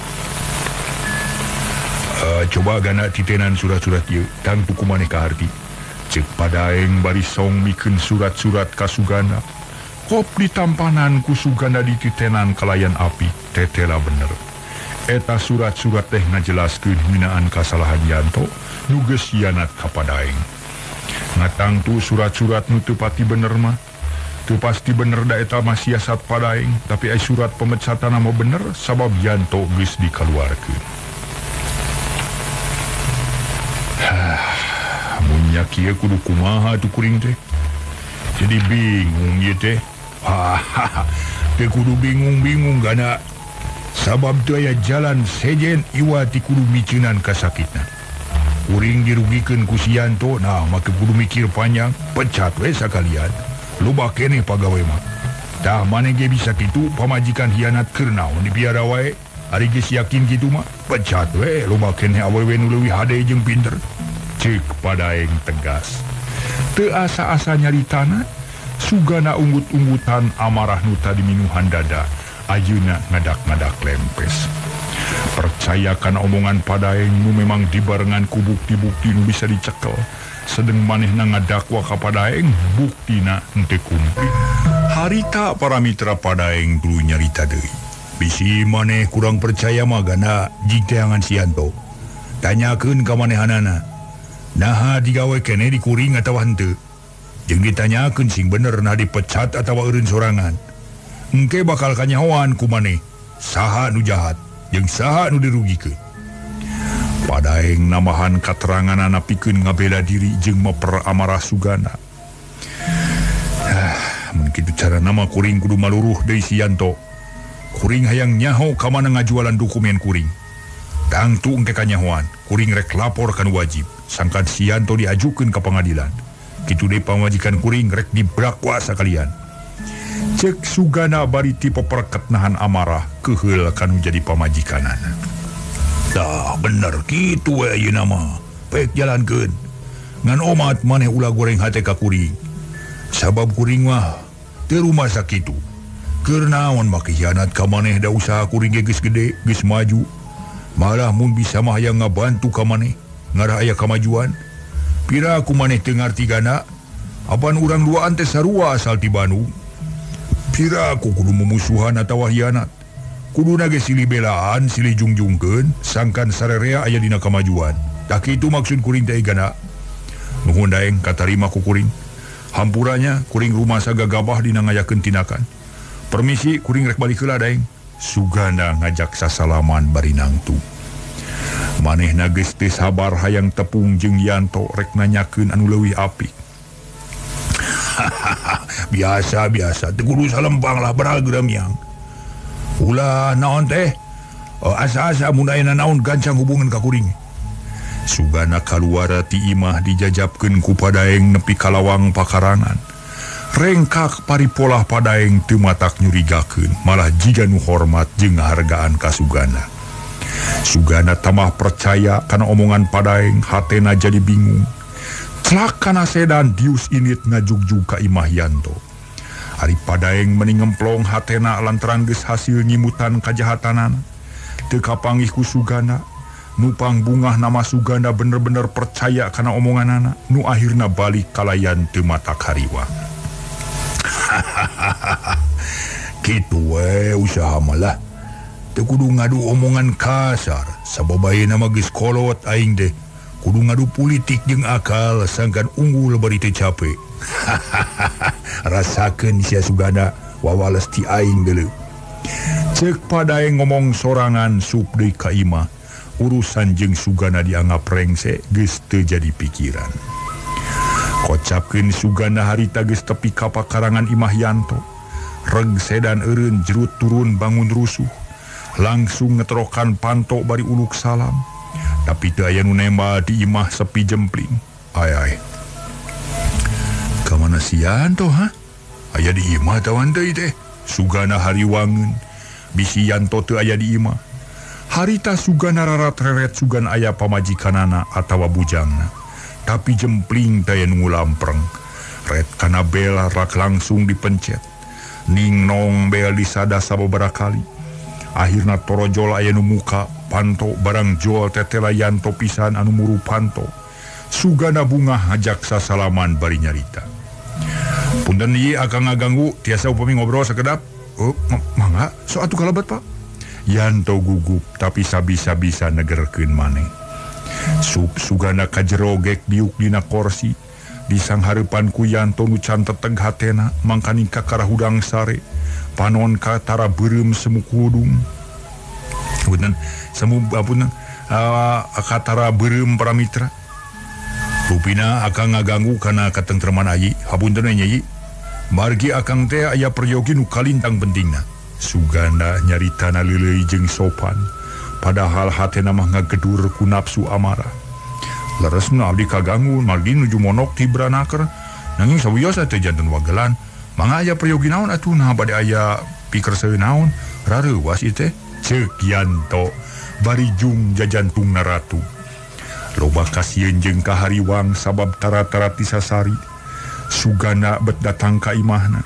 Uh, coba gana titenan surat-surat ieu tang tuku maneh kaharti. Cek Padaeng bari song mikeun surat-surat ka sugana. Kop ditampanan ku sugana dititenan kalayan api tetela bener. Eta surat-surat teh ngajelaskeun hinaan kasalahan Yanto nu geus hianat ka Padaeng. Ngatang tu surat-surat nu teu pati bener mah. Teu pasti bener da eta mah siasat Padaeng, tapi ai surat pemecatan mah bener sabab Yanto geus dikaluarkeun. Munya kieu kudu kumaha tu kuring teh. Jadi bingung ieu teh. Hahaha. Teu kudu bingung-bingung gana. Sabab tu aya jalan sejen iwa ti kudu miceunan kasakitna. Kuring dirugikeun ku Sianto, nah make kudu mikir panjang, pecat we sakalian. Loba keneh pagawe mah. Tah maneh ge bisa kitu pamajikan hianat keur naon dipiara wae. Ari geus yakin kitu mah, pecat we loba keneh awewe nu leuwih hade jeung pinter. Cek Padaeng tegas. Teu asa-asa nyaritana, sugana unggut-unggutan amarah nu tadi minuhan dada. Ayeuna ngadak-ngadak lempes. Percayakan omongan Padaeng nu memang dibarengan ku bukti-bukti nu bisa dicekel. Sedeng manehna ngadakwa ka Padaeng, buktina henteu kumplit. Harita para mitra Padaeng dulu nyarita deui. Bisi maneh kurang percaya mah gana jing teangan Sianto. Tanyakeun ka manehanana. Naha digawe keneh di kuring atawa henteu? Jeung ditanyakeun sing bener nah dipecat atawa eureun sorangan. Engke bakal kanyahoan ku maneh saha nu jahat jeung saha nu dirugikeun. Padaeng namahan kateranganana pikeun ngabela diri jeung meper amarah sugana. Ah, mun kitu carana mah kuring kudu maluruh deui Sianto. Kuring hayang nyaho ka mana ngajualan dokumen kuring. Tangtu engke kanyahoan, kuring rek lapor kan wajib. Sangkan Sianto diajukeun ka pengadilan. Kitu deui pamajikan kuring rek dibrakwa sakalian. Cek sugana bari tipe perket nahan amarah keheul kanu jadi pamajikanana. Dah bener kitu we ayeuna mah. Pek jalankeun. Ngan omat maneh ulah goreng hate ka kuring. Sabab kuring mah teu rumasa kitu. Keur naon make hianat ka maneh da usaha kuring ge geus gede, geus maju. Malah mun bisa mah hayang ngabantu ka maneh, ngarah aya kamajuan. Pira ku maneh teu ngarti gana, apan urang duaan teh sarua asal ti Bandung. Pira aku kudu memusuhan atawa hianat. Kudu nage silih belaan, silih jungjungkeun, sangkan sarerea aya dina kamajuan. Tak itu maksud kuring teh gana. Nuhun daeng katarima ku kuring. Hampuranya kuring rumasa gagabah dina ngayakeun tindakan. Permisi kuring rek balik heula daeng. Sugana ngajak sasalaman bari nangtu. Manehna geus teu sabar hayang tepung jeung Yanto rek nanyakeun anu leuwih apik. Biasa-biasa, teu kudu salempang lah beragam yang. Ulah naon teh? Asa-asa mun aya naon gancang hubungan ka kuring. Sugana kaluara ti imah dijajabkeun ku Padaeng nepi ka lawang pakarangan. rengkak paripolah Padaeng teu matak nyurigakeun, malah jiga nu hormat jeung ngahargaan ka Sugana. Sugana tamah percaya kana omongan Padaeng, hatena jadi bingung. Celak kana sedan dius init ngajugjug ka Imah Yanto. Ari Padaeng meni ngemplong hatena lantaran geus hasil nyimutan kajahatanan. Teu kapanggih ku Sugana, nupang bungah nama Sugana bener-bener percaya kana omonganana, nu akhirna balik kalayan teu matak hariwa. Kitu we usaha malah. Teu kudu ngadu omongan kasar, sababayana mah geus kolot aing deh. Kudu ngadu politik jeung akal sangkan unggul bari teu capek. Rasakeun sia Sugana wawales ti aing deuleu. Cek Padaeng ngomong sorangan sup deui ka Imah. Urusan jeung Sugana dianggap rengse geus teu jadi pikiran. Kocapkeun Sugana harita geus tepi ka pakarangan Imah Yanto. Reg sedan eureun jerut turun bangun rusuh. Langsung ngetrokan panto bari uluk salam. Tapi teu aya nu nemba di Imah sepi jempling. Ai ai. Ka mana si Yanto ha? Aya di Imah tawan deui teh. Sugana hariwangeun. Bisi Yanto teu aya di Imah. Harita Sugana rarat-reret sugan aya pamajikanana atawa bujangna. Tapi jempling taya nu lampreng. Red kana bel rak langsung dipencet. Ning nong bel disada sababaraha kali. Akhirna torojol aya nu muka panto barang jol tetela Yanto pisan anu muru panto. Sugana bunga hajak sasalaman bari nyarita. Punten ieu akang ngaganggu, tiasa upami ngobrol sakedap. Oh, mangga, so atuh kalabat Pak. Yanto gugup tapi sabisa-bisa negerkeun maneh. Sup Sugana kajerogek diuk dina kursi. Disanghareupan ku Yanto nu can teteg hatena mangkani ka karahudang sare. Panon ka tara beureum semu kudung. Punten, semu apunten uh, ka tara beureum para mitra. Rupina akang ngaganggu kana katengtreman ayi. Hapunten Nyai. Margi akang teh aya peryogi nu kalintang pentingna. Sugana nyaritana leuleuy jeung sopan. Padahal hatena mah ngagedur ku nafsu amarah. Leresna abdi kaganggu margi nuju monok ti branaker. Nanging sawiyosa teh janten wagelan. Mangga aya peryogi naon atuh nah bade aya pikerseun naon? Rareuwas ieu teh. Ceuk Yanto bari jung jajantungna ratu. Loba kasieun jeung kahariwang sabab tara-tara ti sasari. Sugana bet datang ka imahna.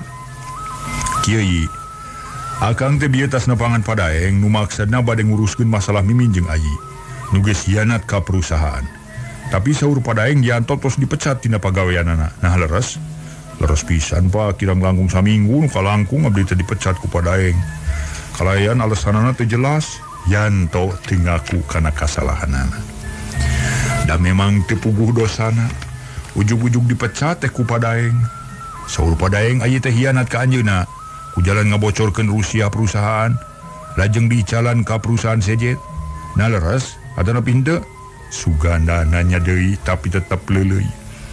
Kiai, akang teh bieu tas nepangan Padaeng nu maksudna bade nguruskeun masalah mimin jeung ayi. Nu geus hianat ka perusahaan. Tapi saur Padaeng Yanto tos dipecat tina pagaweanana. Nah leres. Leres pisan Pak, kirang langkung saminggu nu kalangkung abdi teh dipecat ku Padaeng. Kalayan alesanana teu jelas, Yanto teu ngaku kana kasalahanana. Da memang teu puguh dosana. Ujug-ujug dipecat teh ku Padaeng. Saur Padaeng aya teh hianat ka anjeunna. Ku jalan ngabocorkeun Rusia perusahaan. Lajeng diicalan ka perusahaan sejet. Nah leres, adana pinte. Suganda nanya deui tapi tetep leuleuy.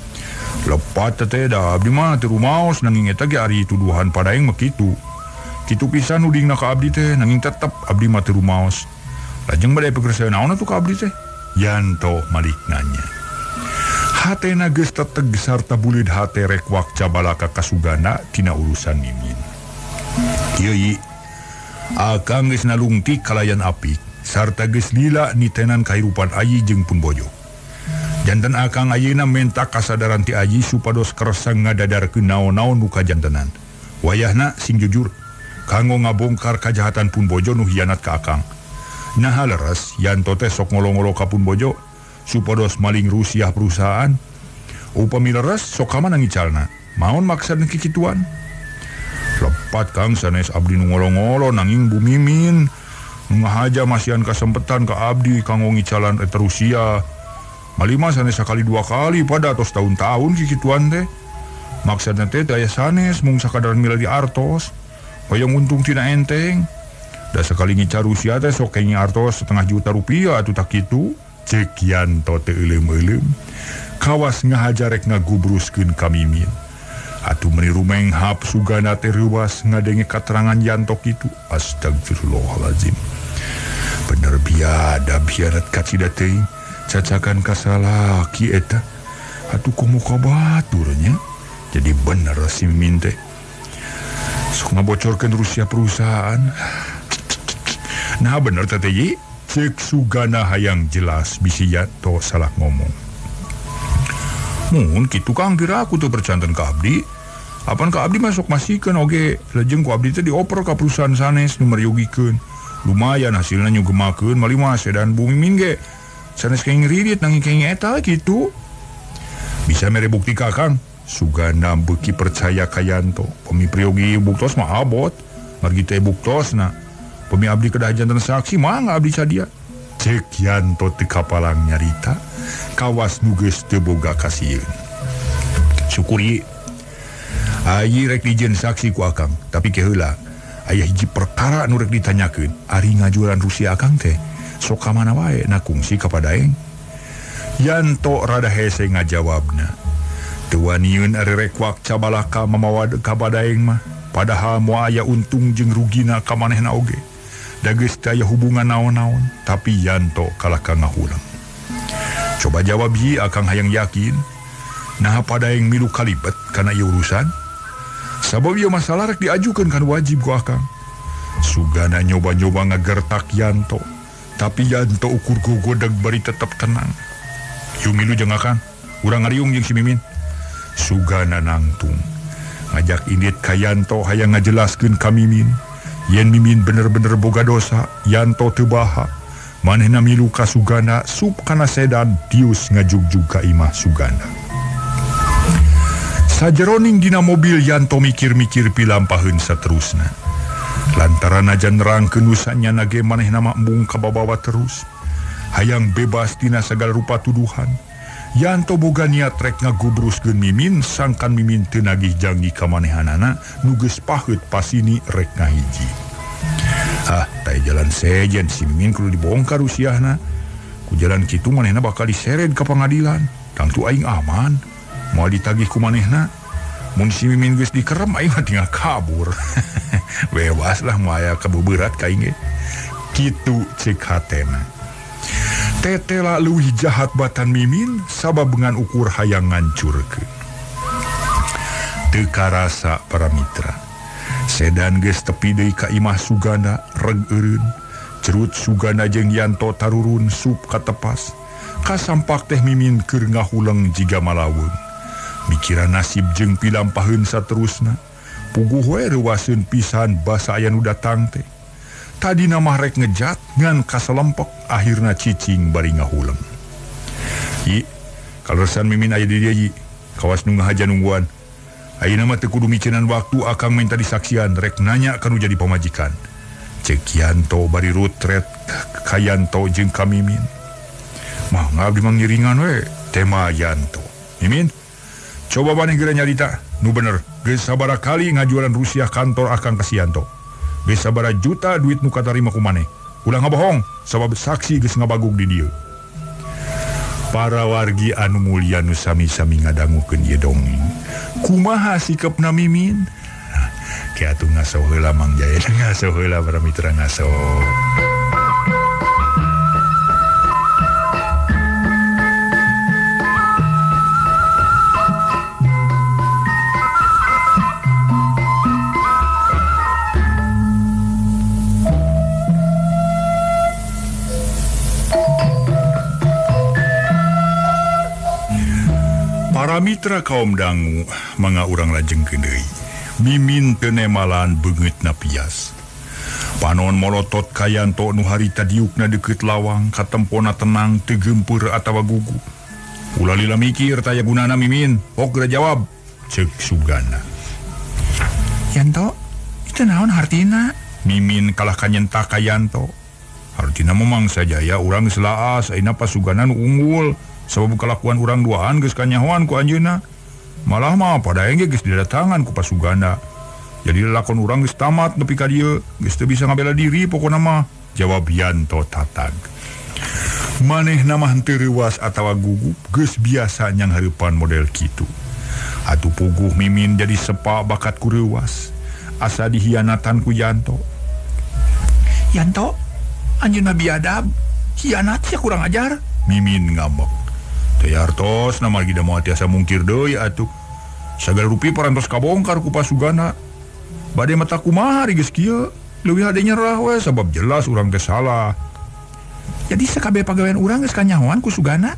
Lepat teh da abdi mah teu rumaos nanging eta ge ari tuduhan Padaeng mah kitu. Kitu pisan udingna ka abdi teh nanging tetep abdi mah teu rumaos. Lajeng bade pekerjaan naon atuh ka abdi teh? Yanto malik nanya. Hatena geus teteg sarta bulid hate rek wakca balaka ka Sugana tina urusan mimin. Kieu akang geus nalungtik kalayan apik sarta geus lila nitenan kahirupan ayi jeung Punbojo. Janten akang ayeuna menta kasadaran ti ayi supados kersa ngadadarkeun naon-naon nu kajantenan. Wayahna sing jujur kanggo ngabongkar kajahatan Punbojo nu hianat ka akang. Nah leres Yanto teh sok ngolo-ngolo ka Punbojo supados maling Rusia perusahaan. Upami leres sok ka mana ngicalna. Maon maksudna kikituan? Lepat kang sanes abdi nu ngolo-ngolo nanging Bu Mimin ngahaja masihan kasempetan ka abdi kanggo ngicalan eta Rusia. Malima sanes sakali dua kali pada tos tahun-tahun kikituan teh. Maksudna teh daya sanes mung sakadar miladi artos. Hoyong untung tina enteng. Da sekali ngicar Rusia teh sok kenyi artos setengah juta rupiah atuh tak kitu. Cek Yanto teu euleum-euleum. Kawas ngahajarek ngagubruskeun ka Mimin. Atuh meuni rumenghap Sugana teh reuwas ngadenge katerangan Yanto kitu. Astagfirullahalazim. Bener biadab hianat kacida teuing. Cacakan kasalaki eta. Atuh komo ka baturnya. Jadi bener si Mimin teh sok ngabocorkeun Rusia perusahaan. Nah bener teh Ji, cek Sugana hayang jelas bisi Yanto salah ngomong. Mun kitu Kang kira aku tuh bercanten ka abdi. Apan ka abdi masuk masikeun oge, lajeng ku abdi teh dioper ka perusahaan sanes nu mariugikeun. Lumayan hasilna nyugemakeun malima sedan Bu Mimin ge. Sanes kenging ridit nanging kenging eta gitu. Bisa mere bukti ka Kang. Sugana beuki percaya ka Yanto. Pemi priogi buktos mah abot. Margi teh buktosna. Pemi abdi kedah janten saksi mah abdi sadia. Cek Yanto teu kapalang nyarita. Kawas nu geus teu boga kasieun. Syukuri. Ayi rek dijeun saksi ku Akang, tapi ke heula aya hiji perkara nu rek ditanyakeun. Ari ngajualan Rusia Akang teh sok ka mana wae na kungsi ka Padaeng. Yanto rada hese ngajawabna. Tuaniun ari rek wak cabalaka mamawa ka Padaeng mah. Padahal moal aya untung jeung rugina ka manehna oge. Da geus teu aya hubungan naon-naon, tapi Yanto kalaka ngahulang. Coba jawab ieu Akang hayang yakin. Nah Padaeng milu kalibet kana ieu urusan. Sabab ieu masalah rek diajukeun kan wajib ku Akang. Sugana nyoba-nyoba ngagertak Yanto, tapi Yanto ukur gogodeg bari tetep tenang. Yu milu jeung Akang, urang ngariung jeung si Mimin. Sugana nangtung ngajak indit ka Yanto hayang ngajelaskeun ka Mimin yen Mimin bener-bener boga dosa. Yanto teu baha manehna milu ka Sugana sup kana sedan dius ngajugjug ka imah Sugana. Sajeroning dina mobil Yanto mikir-mikir pilampaheun saterusna. Lantaran aja nerangkeun usahanya nage manehna mah embung ka babawa terus. Hayang bebas dina segala rupa tuduhan. Yanto boga niat rek ngagubruskeun Mimin sangkan Mimin teu nagih janji ka manehanana nu geus paheut pasini rek ngahiji. Ah, tah jalan sejen si Mimin kudu dibongkar usiahna. Ku jalan kitu manehna bakal diseret ka pangadilan. Tangtu aing aman. Moal ditagih ku manehna. Mun si Mimin geus dikerem aing mah tinggal kabur. Bebas lah moal aya kabeuberat ka aing ge. Kitu cek hatena. Tetela leuwih jahat batan Mimin sabab ngan ukur hayang ngancurkeun. Teu karasa para mitra. Sedan geus tepi deui ka imah Sugana reg eureun. Cerut Sugana jeung Yanto tarurun sup ka tepas. Kasampak teh Mimin keur ngahuleung jiga malaweung. Mikiran nasib jeung pilampaheun saterusna. Puguh we reuwaseun pisan basa aya nu datang teh. Tadi nama rek ngejat ngan kaselempok akhirna cicing bari ngahuleung. Yi, kaleresan Mimin aya di dieu Yi. Kawas nu ngahaja nungguan. Ayeuna mah teu kudu micenan waktu Akang minta disaksian rek nanya kanu jadi pamajikan. Cek Yanto bari rutret ka Yanto jeung ka Mimin. Mah ngabdi mang ngiringan we tema Yanto. Mimin, coba maneh geura nyarita nu bener geus sabaraha kali ngajualan Rusia kantor Akang ka si Yanto. Geus sabaraha juta duit nu katarima ku maneh. Ulah ngabohong sabab saksi geus ngabagug di dieu. Para wargi anu mulia nu sami-sami ngadangukeun ieu dongeng. Kumaha sikepna Mimin? Nah, ki atuh ngaso heula Mang Jaya, ngaso heula para mitra ngaso. Para mitra kaum dangu manga urang lajengkeun deui. Mimin teu nemalan beungeutna pias. Panon molotot ka Yanto nu harita diukna deukeut lawang katempona tenang teu geumpeur atawa gugup. Ulah lila mikir taya gunana Mimin, pok geura jawab, ceuk Sugana. Yanto, itu naon hartina? Mimin kalah kanyentak ka Yanto. Hartina memang saja ya urang selaas ayeuna pas Sugana nu unggul. Sabab kelakuan urang duaan geus kanyahoan ku anjeunna. Malah mah Padaeng geus didatangan ku Pasugana. Jadi lakon urang geus tamat nepi ka dieu, geus teu bisa ngabela diri pokona mah. Jawab Yanto tatag. Manehna mah henteu reuwas atawa gugup, geus biasa nyang hareupan model kitu. Atuh puguh Mimin jadi sepa bakat ku reuwas. Asa dihianatan ku Yanto. Yanto, anjeunna biadab, hianat sia kurang ajar. Mimin ngambek. Teu artos na margi da moal tiasa mungkir deui atuh. Sagala rupi parantos kabongkar ku Pak Sugana. Bade mata kumaha geus kieu. Leuwih hade nyerah we sabab jelas urang teh salah. Jadi sakabeh pagawean urang geus kanyahoan ku Sugana?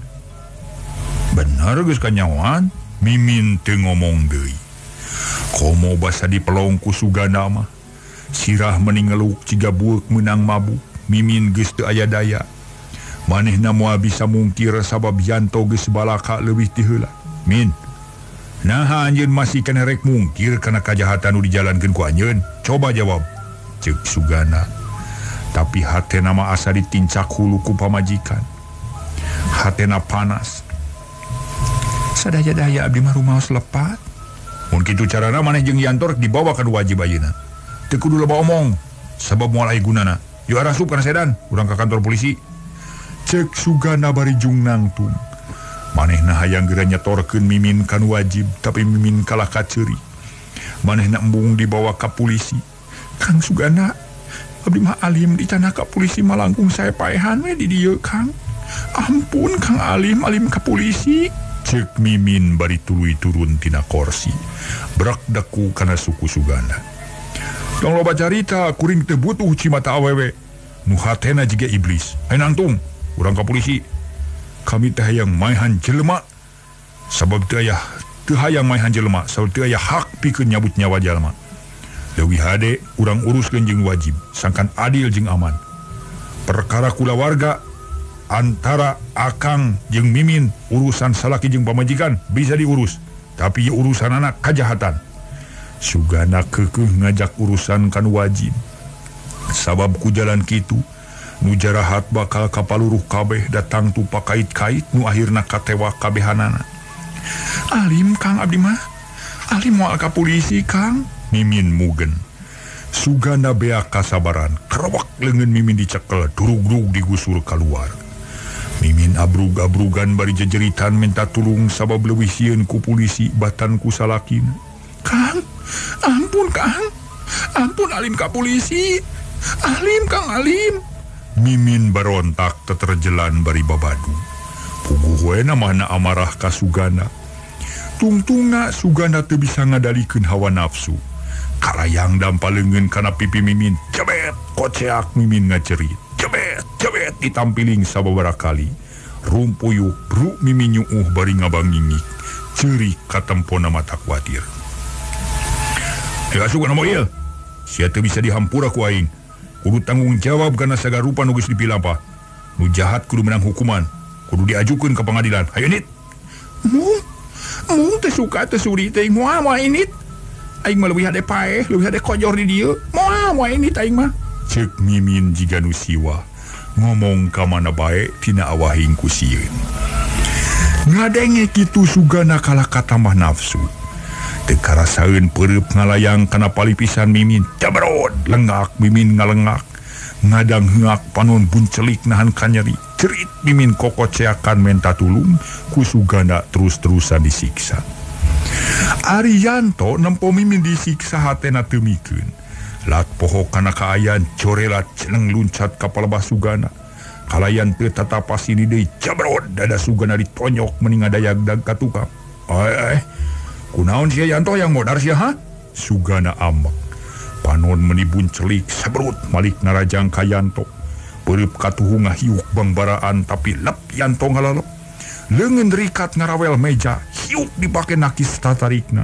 Bener geus kanyahoan. Mimin teu ngomong deui. Komo basa dipelong ku Sugana mah. Sirah meni ngeluk ciga bueuk meunang mabuk. Mimin geus teu aya daya. Manehna moal bisa mungkir sabab Yanto geus balaka leuwih ti heula. Min, naha anjeun masih kana rek mungkir kana kajahatan nu dijalankeun ku anjeun? Coba jawab, ceuk Sugana. Tapi hatena mah asa ditincak hulu ku pamajikan. Hatena panas. Sadaya daya abdi mah rumaos lepat. Mun kitu carana maneh jeung Yanto rek dibawa ka wajib ayeuna. Teu kudu loba omong, sabab moal aya gunana. Yuk arasup kana sedan, urang ka kantor polisi. Cek Sugana bari jung nangtung. Manehna hayang geura nyetorkeun Mimin kan wajib, tapi Mimin kalah kaceri. Manehna embung dibawa ka polisi. Kang Sugana, abdi mah alim di tanah ka polisi mah langkung sae paehan we di dieu Kang. Ampun Kang alim alim ka polisi. Cek Mimin bari tuluy turun tina kursi. Brak daku kana suku Sugana. Tong loba carita kuring teu butuh cimata awewe. Nu hatena jiga iblis. Hai nangtung. Urang ka polisi. Kami teh hayang maehan jelema. Sabab teu aya teu hayang maehan jelema, sabab teu aya hak pikeun nyabut nyawa jalma. Leuwih hade urang uruskeun jeung wajib, sangkan adil jeung aman. Perkara kulawarga antara akang jeung Mimin, urusan salaki jeung pamajikan bisa diurus, tapi urusan anak kajahatan. Sugana keukeuh ngajak urusan kan wajib. Sabab ku jalan kitu nu jarahat bakal kapaluruh kabeh datang tu pakait-kait nu akhirna katewa kabehanana. Alim Kang abdi mah. Alim moal ka polisi Kang. Mimin mugen. Sugana beak kasabaran. Kerewak leungeun Mimin dicekel, durug-durug digusur keluar. Mimin abrug-abrugan bari jejeritan minta tulung sabab leuwih sieun ku polisi batan ku salakina. Kang, ampun Kang. Ampun alim ka polisi. Alim Kang alim. Mimin barontak teterjelan bari babadu. Puguh we namahna amarah ka Sugana. Tungtungna Sugana teu bisa ngadalikeun hawa nafsu. Kalayang dampaleungeun kana pipi Mimin. Jebet, koceak Mimin ngacerit. Jebet, jebet ditampiling sababaraha kali. Rumpuyuk bru Mimin nyuuh bari ngabangingik. Ceurik katempona mata kuatir. Ya Sugana moil. Sia teu bisa dihampura ku aing. Kudu tanggung jawab karena sagarupa nu geus dipilapah. Nu jahat kudu menang hukuman. Kudu diajukeun ke pengadilan. Hayu nit. Mung, mung teu suka teu suri teh moal moal init. Aing mah leuwih hade paeh, leuwih hade kojor di dieu. Moal moal init aing mah. Ceuk Mimin jiga nu siwa. Ngomong ka mana bae tina awahing ku sieun. Ngadenge kitu Sugana kalah katambah nafsu. Teu karasaeun peureup ngalayang kana palipisan Mimin. Jabrod lengak Mimin ngalengak. Ngadang heak panon buncelik nahan kanyeri. Cerit Mimin kokoceakan menta tulung. Ku Sugana terus-terusan disiksa. Arianto nempo Mimin disiksa hatena teu mikeun. Lat poho kana kaayaan corelat ceneng luncat ka palebah Sugana. Kalayan teu tatapas ini deui jabrod dada Sugana ditonyok meni ngadayag dag ka tukang. Ai ai. Kunaon sia Yanto yang modar sia ha? Sugana ambek. Panon menibun celik sabrut malik narajang ka Yanto. Peureup katuhu ngahiuk bangbaraan tapi lep Yanto ngalalep. Leungeun rikat ngarawel meja hiuk dipake nakis tatarikna.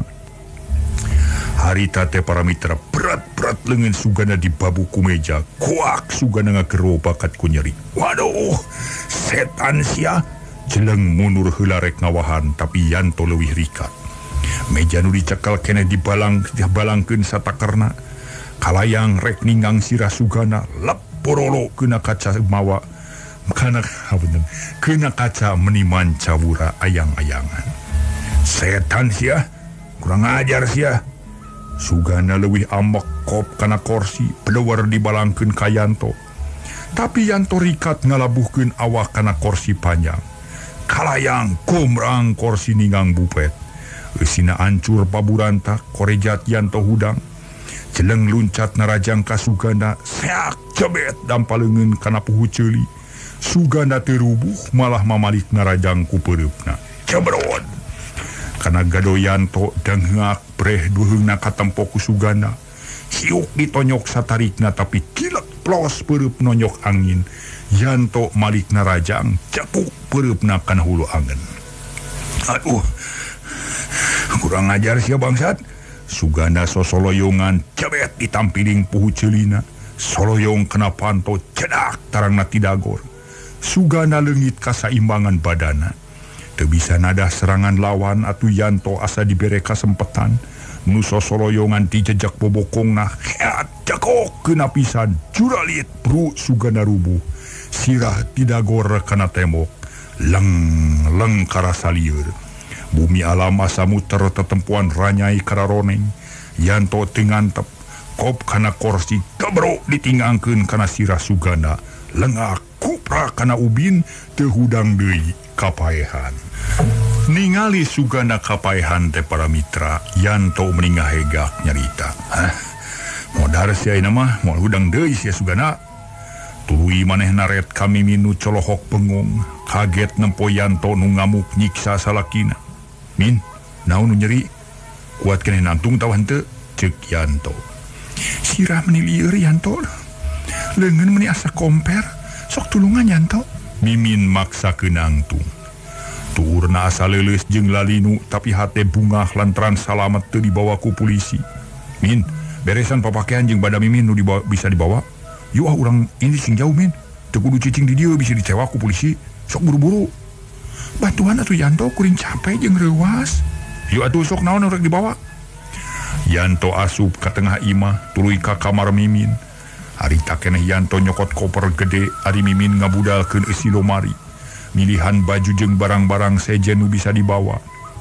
Harita teh para mitra berat-berat leungeun Sugana dibabu ku meja. Kuak Sugana ngagero bakat ku nyeri. Waduh, setan sia. Jeleng mundur heula rek ngawahan tapi Yanto leuwih rikat. Meja nu dicekel keneh dibalang dibalangkeun satakerna. Kalayang rek ninggang sirah Sugana lep borolo keuna kaca mawa kana bener keuna kaca meniman cawura ayang-ayangan. Setan sia, kurang ajar sia. Sugana leuwih ambek kop kana kursi pedewar dibalangkeun ka Yanto. Tapi Yanto rikat ngalabuhkeun awak kana kursi panjang. Kalayang kumrang kursi ninggang bupet. Eusina ancur paburanta korejat Yanto hudang. Jeleng luncat narajang ka Sugana seak jebet dampaleungeun kana puhu ceuli. Sugana teu rubuh malah mamalik narajang ku peureupeuna. Cebrod. Kana gadoyanto dengak breh duheungna katempo ku Sugana. Hiuk ditonyok satarikna tapi kilat plos pereup nonyok angin. Yanto malikna rajang capuk pereupna kana hulu angin. Aduh, kurang ajar sia bangsat. Sugana sosoloyongan cabet ditampiling puhu celina. Soloyong kena panto cedak tarangna tidagor. Sugana leungit kasaimbangan badana. Teu bisa nada serangan lawan atu Yanto asa dibere kasempetan. Nu sosoloyongan dijejak bobokongna heat jakok kena pisan juralit bru Sugana rubuh. Sirah tidagor kana tembok. Leng leng karasa lieur. Bumi alam asa muter tetempuan ranyai kararoneng. Yanto tengantep kop kana korsi kebro ditingangkeun kana sirah Sugana. Lengak kupra kana ubin teu hudang deui kapaehan. Ningali Sugana kapaehan teh para mitra, Yanto meningah hegak nyarita. Hah, modar sia ayeuna mah moal hudang deui sia Sugana. Tuluy manehna ret kami minu colohok bengong, kaget nempo Yanto nu ngamuk nyiksa salakina. Min, naon nu nyeri? Kuat keneh nantung tau henteu? Ceuk Yanto. Sirah meni lieur Yanto. Leungeun meni asa komper, sok tulungan Yanto. Mimin maksa kenangtung. Tuurna asa leuleus jeung lalinu tapi hate bungah lantaran salamet teu dibawa ku polisi. Min, beresan papakean jeung bada Mimin nu dibawa, bisa dibawa. Yuk ah urang ini sing jauh Min. Teu kudu cicing di dieu bisa dicewa ku polisi. Sok buru-buru. Batuan atuh Yanto kuring capek jeung reuwas. Yuk atuh sok naon rek dibawa. Yanto asup ka tengah imah tuluy ka kamar Mimin. Harita keneh Yanto nyokot koper gede ari Mimin ngabudalkeun isi lomari. Milihan baju jeung barang-barang sejen nu bisa dibawa.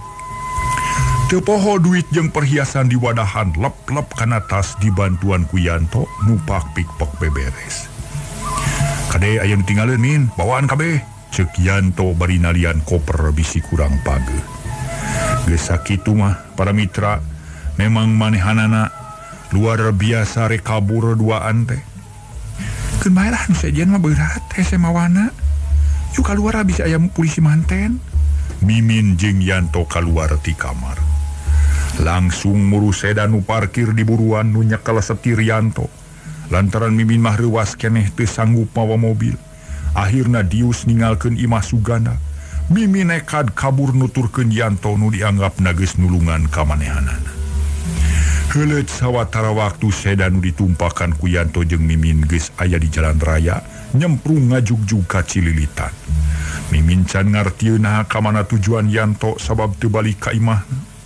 Teu poho duit jeung perhiasan di wadahan lep-lep kana tas dibantuan ku Yanto nu pak-pikpek beberes. Kade aya nu tinggalin Min, bawaan kabeh. Ceuk Yanto bari nalian koper bisi kurang pageuh. Geus sakitu mah para mitra, memang manehanana luar biasa rek kabur duaan teh. Keun bae lah nu sejen mah berat hese mawana. Yuk kaluar bisa aya polisi manten. Mimin jeung Yanto kaluar ti kamar. Langsung muru sedan nu parkir di buruan nu nyekel setir Yanto. Lantaran Mimin mah reuwas keneh teu sanggup mawa mobil. Akhirna dius ninggalkeun imah Sugana. Mimin nekat kabur nuturkeun Yanto nu dianggapna geus nulungan kamanehanana. Heuleut sawatara waktu sedan nu ditumpakan ku Yanto jeung Mimin geus aya di jalan raya, nyemprung ngajugjug ka Cililitan. Mimin can ngartieun naha ka mana tujuan Yanto sabab teu balik ka imah.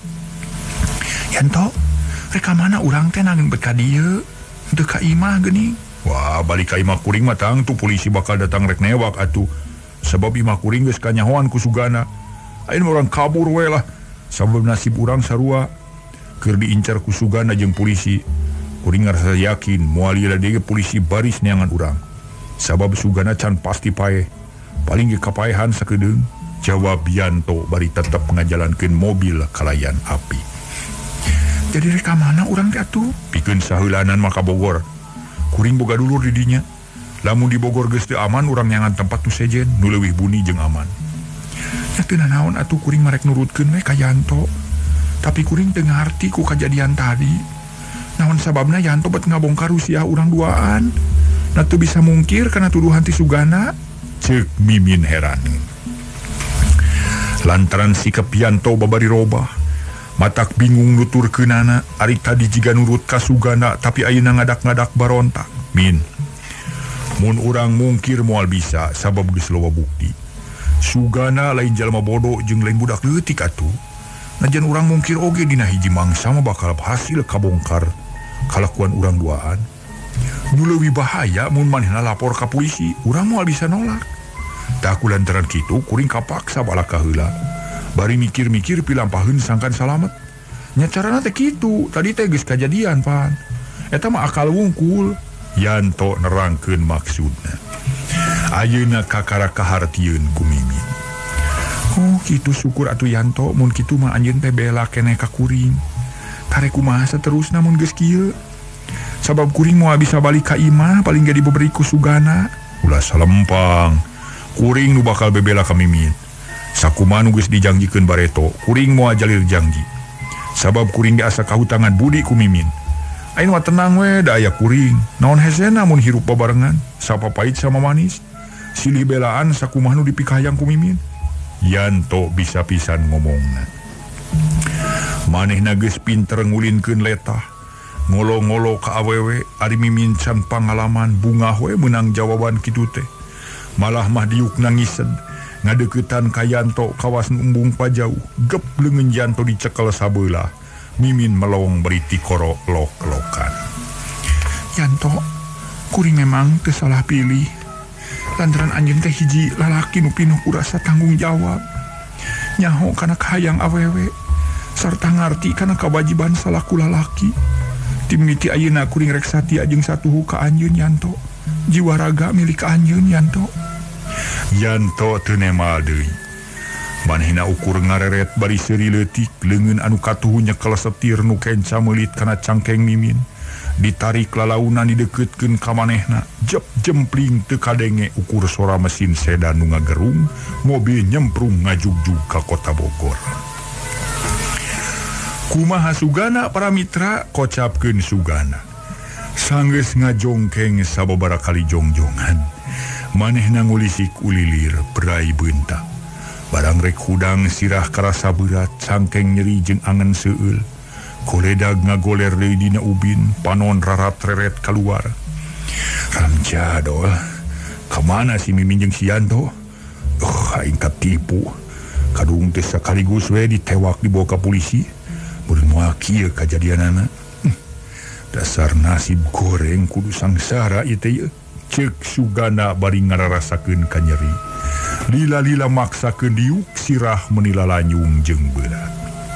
Yanto, rek ka mana urang teh nangeun bet ka dieu? Teu ka imah geuning. Wah, balik ka imah kuring mah tang tu polisi bakal datang rek newak atuh. Sebab imah kuring geus kanyahoan ku Sugana. Ayeuna urang kabur we lah. Sabab nasib urang sarua. Keur diincar ku Sugana jeung polisi. Kuring ngarasa yakin moal ieu deui polisi baris neangan urang. Sabab Sugana can pasti paeh. Paling ge kapaehan sakedeung. Jawab Yanto bari tetep ngajalankeun mobil kalayan api. Jadi rek ka mana urang teh atuh? Pikeun saheulanan maka Bogor. Kuring boga dulur di dinya. Lamun di Bogor geus teu aman urang nyangan tempat nu sejen nu leuwih buni jeung aman. Ya teu naon atuh kuring marek nurutkeun we ka Yanto. Tapi kuring teu ngarti ku kejadian tadi. Naon sababna Yanto bet ngabongkar usia urang duaan. Na teu bisa mungkir kana tuduhan ti Sugana. Ceuk Mimin heran. Lantaran sikap Yanto babari robah. Matak bingung nuturkeunana ari tadi jiga nurut ka Sugana tapi ayeuna ngadak-ngadak barontak. Min, mun urang mungkir moal bisa sabab geus loba bukti. Sugana lain jalma bodoh jeung lain budak leutik atuh. Najan urang mungkir oge dina hiji mangsa mah bakal hasil kabongkar kalakuan urang duaan. Nu leuwih bahaya mun manehna lapor ka polisi, urang moal bisa nolak. Tah kulantaran kitu kuring kapaksa balaka heula. Bari mikir-mikir pilampaheun sangkan salamet. Nya carana teh kitu, tadi teh geus kajadian pan. Eta mah akal wungkul. Yanto nerangkeun maksudna. Ayeuna kakara kahartieun ku Mimin. Oh, kitu syukur atuh Yanto, mun kitu mah anjeun teh bela keneh ka kuring. Tare kumaha saterusna mun geus kieu? Sabab kuring moal bisa balik ka imah paling ge diberi ku Sugana. Ulah salempang. Kuring nu bakal bebela ka Mimin. Sakumaha nu geus dijangjikeun Bareto, kuring moal jalir janji. Sabab kuring ge asa kahutangan budi ku Mimin. Aing mah tenang we da aya kuring. Naon hesena mun hirup babarengan, sapapait sama manis. Silih belaan sakumaha nu dipikayang ku Mimin. Yanto bisa pisan ngomongna. Manehna geus pinter ngulinkeun letah. Ngolo-ngolo ka awewe ari Mimin can pangalaman bunga we menang jawaban kitu teh. Malah mah diuk nangised ngadeuketan ka Yanto kawas embung pajauh gep leungeun Yanto dicekel sabeula. Mimin melong beri tikoro lok-lokan. Yanto, kuring memang teu salah pilih. Lantaran anjeun teh hiji lalaki nu pinuh ku rasa tanggung jawab. Nyaho kana kahayang awewe sarta ngarti kana kawajiban salaku lalaki. Timiti ayeuna kuring rek satia jeung satuhu ka anjeun Yanto. Jiwa raga milik anjeun Yanto. Yanto teu nemal deui. Manehna ukur ngareret bari seuri leutik leungeun anu katuhu nyekel setir nu kenca meulit kana cangkeng Mimin. Ditarik lalaunan dideuketkeun ka manehna. Jep jempling teu kadenge ukur sora mesin sedan nu ngagerung, mobil nyemprung ngajugjug ka kota Bogor. Kumaha Sugana para mitra kocapkeun Sugana. Sanggeus ngajongkeng sababaraha kali jongjongan. Manehna ngulisik ulilir berai beuntak. Barang rek hudang sirah karasa berat, cangkeng nyeri jeung angen seueul. Koledag ngagoler deui dina ubin, panon rarat reret keluar. Ramja dol, kemana si Mimin jeung si Yanto? Oh, aing katipu. Kadung teh sakaligus we ditewak dibawa ka polisi. Mun moal kieu kajadianana. Hm, dasar nasib goreng kudu sangsara ieu teh. Cek Sugana bari ngararasakeun ka nyeri. Lila-lila maksakeun diuk sirah menila lanyung jeung berat.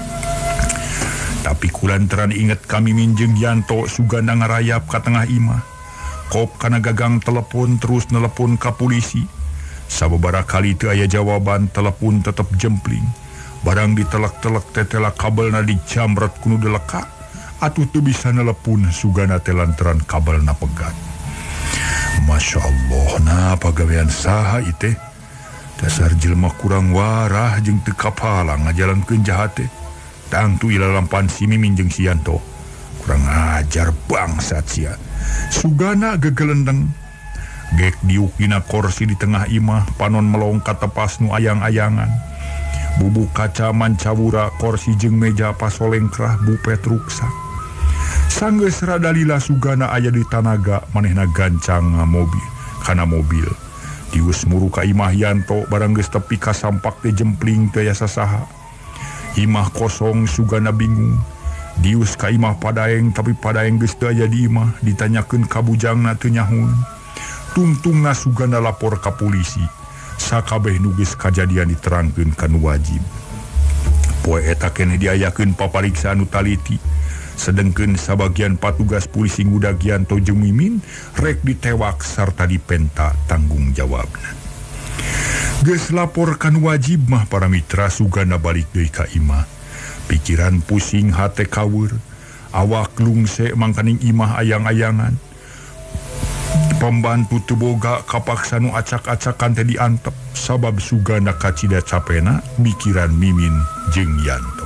Tapi kulantaran inget kami Mimin jeung Yanto Sugana ngarayap ka tengah imah. Kop kana gagang telepon terus nelepon ka polisi. Sababaraha kali teu aya jawaban, telepon tetep jempling. Barang ditelek-telek tetela kabelna dicamret kuno deleka. Atuh teu bisa nelepon Sugana teh lantaran kabelna pegat. Masya Allah, nah pagawean saha ieu teh? Dasar jelema kurang warah jeung teu kapala ngajalankeun jahat teh. Tangtu ilalampan si Mimin jeung si Yanto. Kurang ajar bangsat sia. Sugana gegelendeng. Gek diuk dina kursi di tengah imah, panon melong ka tepas nu ayang-ayangan. Bubuk kaca mancawura kursi jeung meja pasolengkrah bupet ruksak. Sanggeus rada lila Sugana aya di tanaga, manehna gancang mobil kana mobil. Dius muru ka imah Yanto barang geus tepi ka sampak teh jempling teu aya sasaha. Imah kosong Sugana bingung. Dius ka imah Padaeng tapi Padaeng geus teu aya di imah, ditanyakeun ka bujangna teu nyahun. Tungtungna Sugana lapor ka polisi. Sakabeh nu geus kajadian diterangkeun ka nu wajib. Poe eta keneh diayakeun papariksa anu taliti. Sedengkeun sabagian patugas polisi ngudag Yanto jeung Mimin rek ditewak sarta dipenta tanggung jawabna. Geus lapor ka nu wajib mah para mitra Sugana balik deui ka imah. Pikiran pusing hate kaweur, awak lungse mangkaning imah ayang-ayangan. Pembantu teu boga kapaksa nu acak-acakan teh diantep sabab Sugana kacida capena mikiran Mimin jeung Yanto.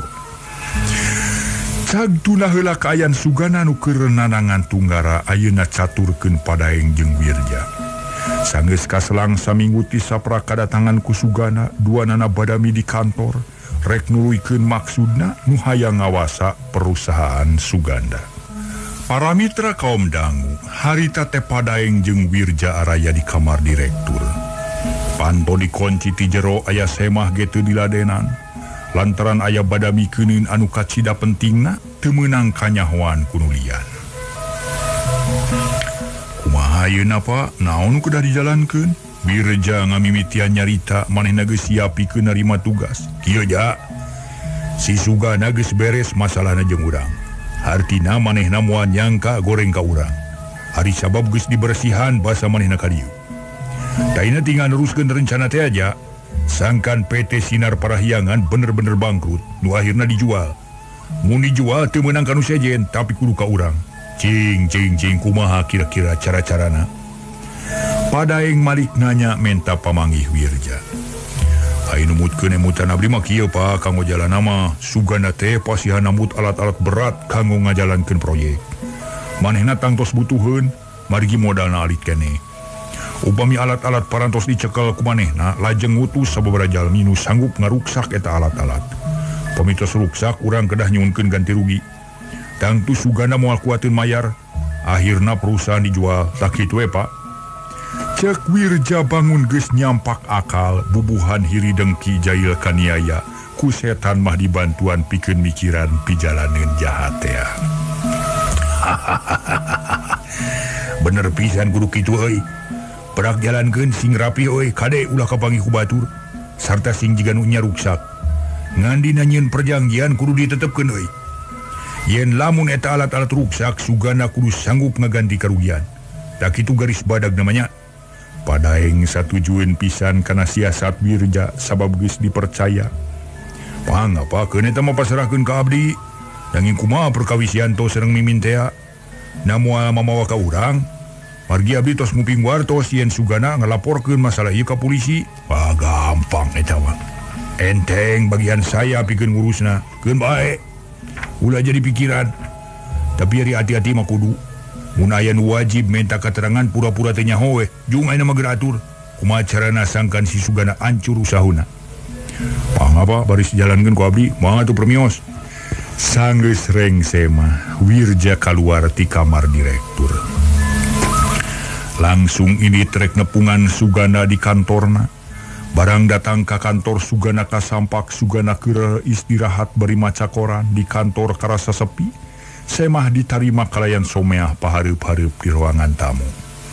Cag tuna heula kaayan Sugana nu keur nanangan tunggara ayeuna caturkeun Padaeng jeung Wirja. Sanggeus kaselang saminggu ti sapra kadatangan ku Sugana, duanana badami di kantor rek nuluykeun maksudna nu hayang ngawasa perusahaan Suganda. Para mitra kaum dangu, harita teh Padaeng jeung Wirja araya di kamar direktur. Panto dikunci ti jero aya semah ge teu diladenan. Lantaran aya badami keuneun anu kacida pentingna teu meunang kanyahoan ku nu lian. Kumaha ayeuna Pak? Naon nu kudah dijalankeun? Wirja ngamimitian nyarita manehna geus siap pikeun narima tugas. Kieu ja. Si Sugana geus beres masalahna jeung urang. Hartina manehna moal nyangka goreng ka urang. Hari sabab geus dibersihan basa manehna ka dieu. Daina tinggal neruskeun rencana teh aja. Sangkan P T Sinar Parahyangan bener-bener bangkrut, nu akhirna dijual. Mun dijual teu meunang ka nu sejen, tapi kudu ka urang. Cing cing cing kumaha kira-kira cara-carana? Padaeng Malik nanya menta pamanggih Wirja. Ai numutkeun emutan abdi mah kieu Pak kanggo jalan nama sugana teh pasihan namut alat-alat berat kanggo ngajalankeun proyek. Manehna tangtos butuheun margi modalna alit keneh. Upami alat-alat parantos dicekel ku manehna lajeng ngutus sababaraha jalmi nu sanggup ngaruksak eta alat-alat. Pamitos ruksak urang kedah nyuhunkeun ganti rugi. Tangtu sugana moal kuateun mayar, akhirna perusahaan dijual. Tak kitu we Pak. Cek Wirja bangun geus nyampak akal bubuhan hiri dengki jail kaniaya ku setan mah dibantuan pikeun mikiran pijalaneun jahat ya. Bener pisan kudu kitu euy. Perak jalankeun sing rapi euy kade ulah kapanggih ku batur sarta sing jiga nu nya ruksak. Ngan dina nyieun perjanjian kudu ditetepkeun euy. Yen lamun eta alat-alat ruksak sugana kudu sanggup ngaganti karugian. Tak kitu garis badag namanya. Padaeng satujueun pisan kana siasat Wirja sabab geus dipercaya. Pangapakeun eta mah pasrahkeun ka abdi. Nanging kumaha perkawisianto sareng mimin teh? Namoal mamawa ka urang, margi abdi tos nguping wartos yen sugana ngalaporkeun masalah ieu ka polisi. Wah gampang eta mah. Enteng bagian saya pikeun ngurusna. Keun bae. Ulah jadi pikiran. Tapi ari hati-hati mah kudu. Mun aya nu wajib minta keterangan pura-pura teh nyaho we, jung ayeuna mah geratur. Kumaha carana sangkan si sugana ancur usahuna. Pangapa baris jalankeun ku abdi, moal atuh permios. Sanggeus rengse mah Wirja kaluar ti kamar direktur. Langsung ini trek nepungan sugana di kantorna. Barang datang ke kantor sugana kasampak sugana keur istirahat bari maca koran di kantor karasa sepi. Semah ditarima kalayan someah pahareup-hareup di ruangan tamu.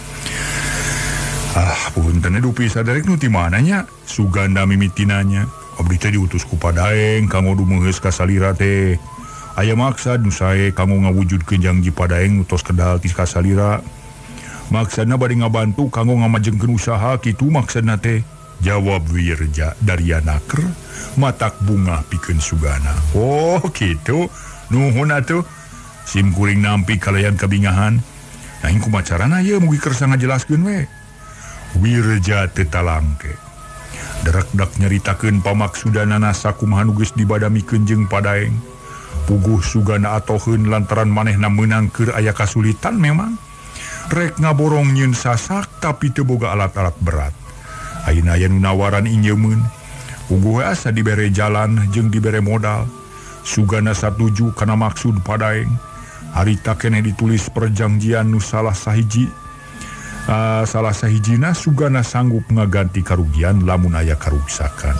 Ah, punten dupi saderek nu ti mananya? Suganda mimitinanya. Abdi teh diutus ku Padaeng kanggo dumeuheus ka salira teh. Aya maksad nu sae kanggo ngawujudkeun janji Padaeng tos kedal ti ka salira. Maksudna bade ngabantu kanggo ngamajengkeun usaha kitu maksudna teh. Jawab Wirja dari anaker matak bunga pikeun sugana. Oh, kitu. Nuhun atuh. Sim kuring nampi kalayan kabingahan. Nahing kumacarana ye mugi kersa ngajelaskeun we. Wirja teu talangke. Derak-dak nyaritakeun pamaksudanana sakumaha nu geus dibadamikeun jeung Padaeng. Puguh sugana atoheun lantaran manehna meunang keur aya kasulitan memang. Rek ngaborong nyieun sasak tapi teu boga alat-alat berat. Ayeuna aya nu nawaran injeumkeun. Puguh asa dibere jalan jeung dibere modal. Sugana satuju kana maksud Padaeng. Harita keneh ditulis perjanjian nu salah sahiji uh, salah sahijina sugana sanggup ngaganti karugian lamun aya karuksakan.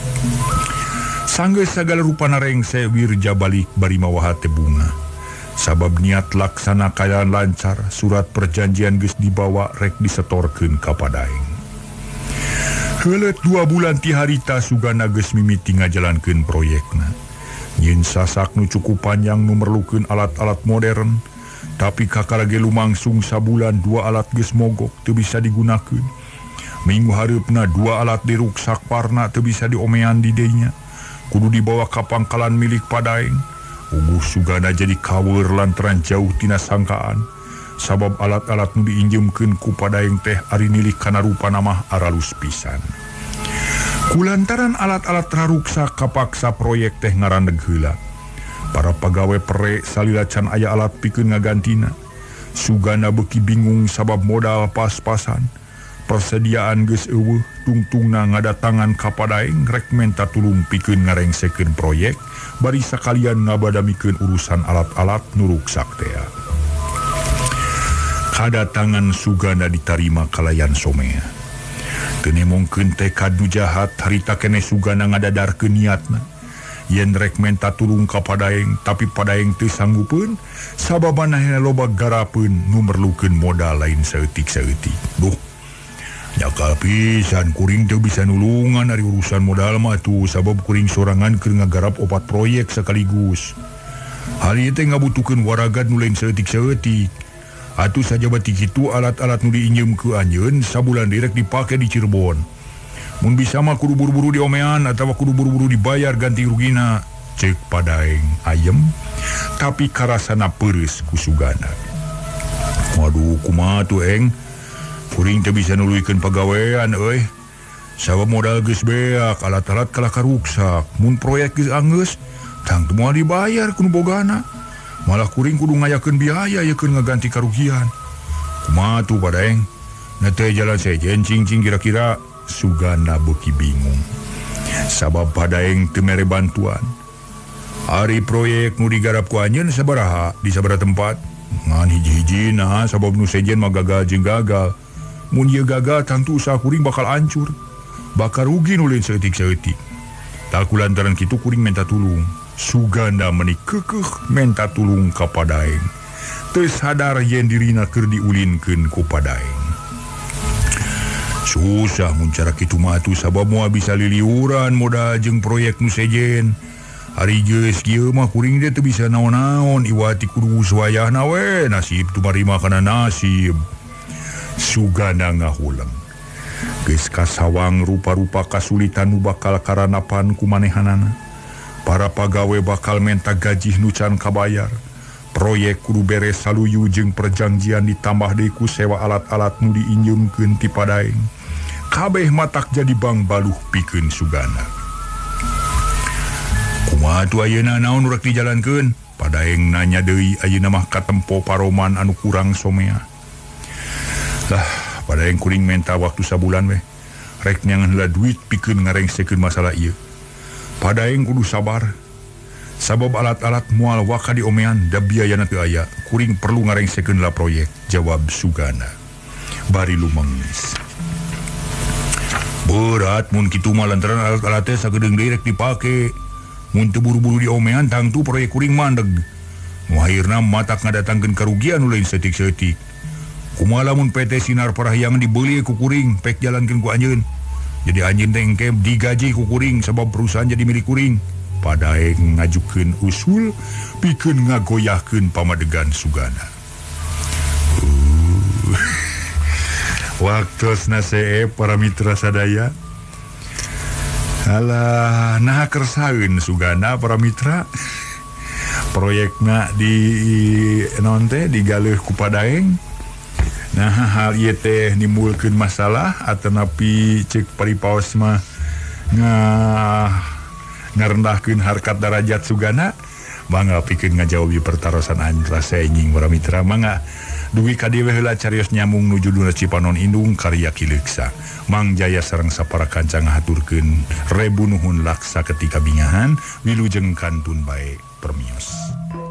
Sanggeus sagala rupana rengse Wirja balik bari mawaha teh bunga. Sabab niat laksana kayan lancar, surat perjanjian geus dibawa rek disetorkeun ka Padaeng. Heuleut dua bulan ti harita sugana geus mimiti ngajalankeun proyekna. Yen sasak nu cukup panjang nu merlukeun alat-alat modern, tapi kakarage lumangsung sabulan dua alat geus mogok teu bisa digunakeun. Minggu hareupna dua alat diruksak parna teu bisa diomean di dinya. Kudu dibawa ka pangkalan milik Padaeng. Uguh sugana jadi kaweur lantaran jauh tina sangkaan. Sabab alat-alat nu diinjemkeun ku Padaeng teh ari nilik kana rupana mah aralus pisan. Kulantaran alat-alat raruksak kapaksa proyek teh ngarandeg heula. Para pagawe pere salila can aya alat pikeun ngagantina. Sugana beuki bingung sabab modal pas-pasan. Persediaan geus eueuh tungtungna ngadatangan ka Padaeng rek menta tulung pikeun ngarengsekeun proyek bari sakalian ngabadamikeun urusan alat-alat nu ruksak teh. Kadatangan sugana ditarima kalayan somea. Teu nemongkeun tekad nu jahat harita keneh sugana ngadadarkeun niatna. Yen rek menta tulung ka Padaeng tapi Padaeng teu sanggupeun sabab manehna loba garapeun nu merlukeun modal lain saeutik-saeutik. Duh. Nyakal pisan kuring teu bisa nulungan ari urusan modal mah tuh sabab kuring sorangan keur ngagarap opat proyek sekaligus. Hal ieu teh ngabutuhkeun waragan nu lain saeutik-saeutik. Atuh saja bati kitu alat-alat nu diinjem ke anjeun sabulan direk dipake di Cirebon. Mun bisa mah kudu buru-buru diomean atawa kudu buru-buru dibayar ganti rugina. Cek Padaeng ayem tapi karasana peureus ku sugana. Waduh kumaha tuh eng? Kuring teu bisa nuluykeun pagawean euy. Sabab modal geus beak, alat-alat kalah karuksak. Mun proyek geus anggeus, tang teu moal dibayar ku nu bogana. Malah kuring kudu ngayakeun biaya yekeun ngaganti karugian. Kumaha tuh Padaeng? Na teu jalan sejen cing-cing kira-kira Sugana beuki bingung. Sabab Padaeng teu mere bantuan. Ari proyek nu digarap ku anjeun sabaraha di sabaraha tempat? Ngan hiji-hijina sabab nu sejen mah gagal jeung gagal. Mun ieu gagal tentu usaha kuring bakal hancur. Bakal rugi nu lain saeutik-saeutik. Tak kulantaran kitu kuring minta tulung. Sugana meuni keukeuh minta tulung ka Padaeng. Teu sadar yen dirina keur diulinkeun ku Padaeng. Susah mun cara kitu mah atuh sabab moal bisa liliuran modal jeung proyek nu sejen. Hari geus kieu mah kuring teh teu bisa naon-naon, iwati kudu uswayahna we, nasib tu marima kana nasib. Sugana ngahuleng. Geus kasawang rupa-rupa kasulitan nu bakal karanapan ku manehanana. Para pagawe bakal menta gaji nu can kabayar. Proyek kudu beres saluyu jeung perjanjian ditambah deui ku sewa alat-alat nu diinjeumkeun ti Padaeng. Kabeh matak jadi bang baluh pikeun Sugana. Kumaha tu ayeuna naon urek dijalankeun? Padaeng nanya deui ayeuna mah katempo paroman anu kurang somea. Lah, Padaeng kuring menta waktu sabulan weh. Rek nyangan heula duit pikeun ngarengsekeun masalah ieu. Padaeng kudu sabar. Sabab alat-alat moal waka diomean da biayana teu aya. Kuring perlu ngarengsekeun la proyek, jawab Sugana. Bari lumengis. Berat mun kitu mah lantaran alat-alat teh sagedeung deui rek dipake. Mun teu buru-buru diomean tangtu proyek kuring mandeg. Nu akhirna matak ngadatangkeun karugian nu lain saeutik-saeutik. Kumaha lamun P T Sinar Parahyangan dibeli ku kuring pek jalankeun ku anjeun. Jadi anjeun teh engke digaji ku kuring sabab perusahaan jadi milik kuring. Padaeng ngajukeun usul pikeun ngagoyahkeun pamadegan Sugana. Uh. Waktosna see para mitra sadaya. Alah, nah kersaeun Sugana para mitra. Proyekna di naon teh digaleuh ku Padaeng. Nah hal ieu teh nimbulkeun masalah atanapi ceuk paripaos mah ngah ngarendahkeun harkat darajat Sugana. Mangga pikeun ngajawab ieu pertarosan antra saenging para mitra. Mangga dugi ka dieu heula carios nyambung nuju judulna Cipanon Indung karya Ki Leuksa. Mang Jaya sareng sapara kanca ngahaturkeun rebu nuhun laksa ketika bingahan wilujeng kantun bae permios.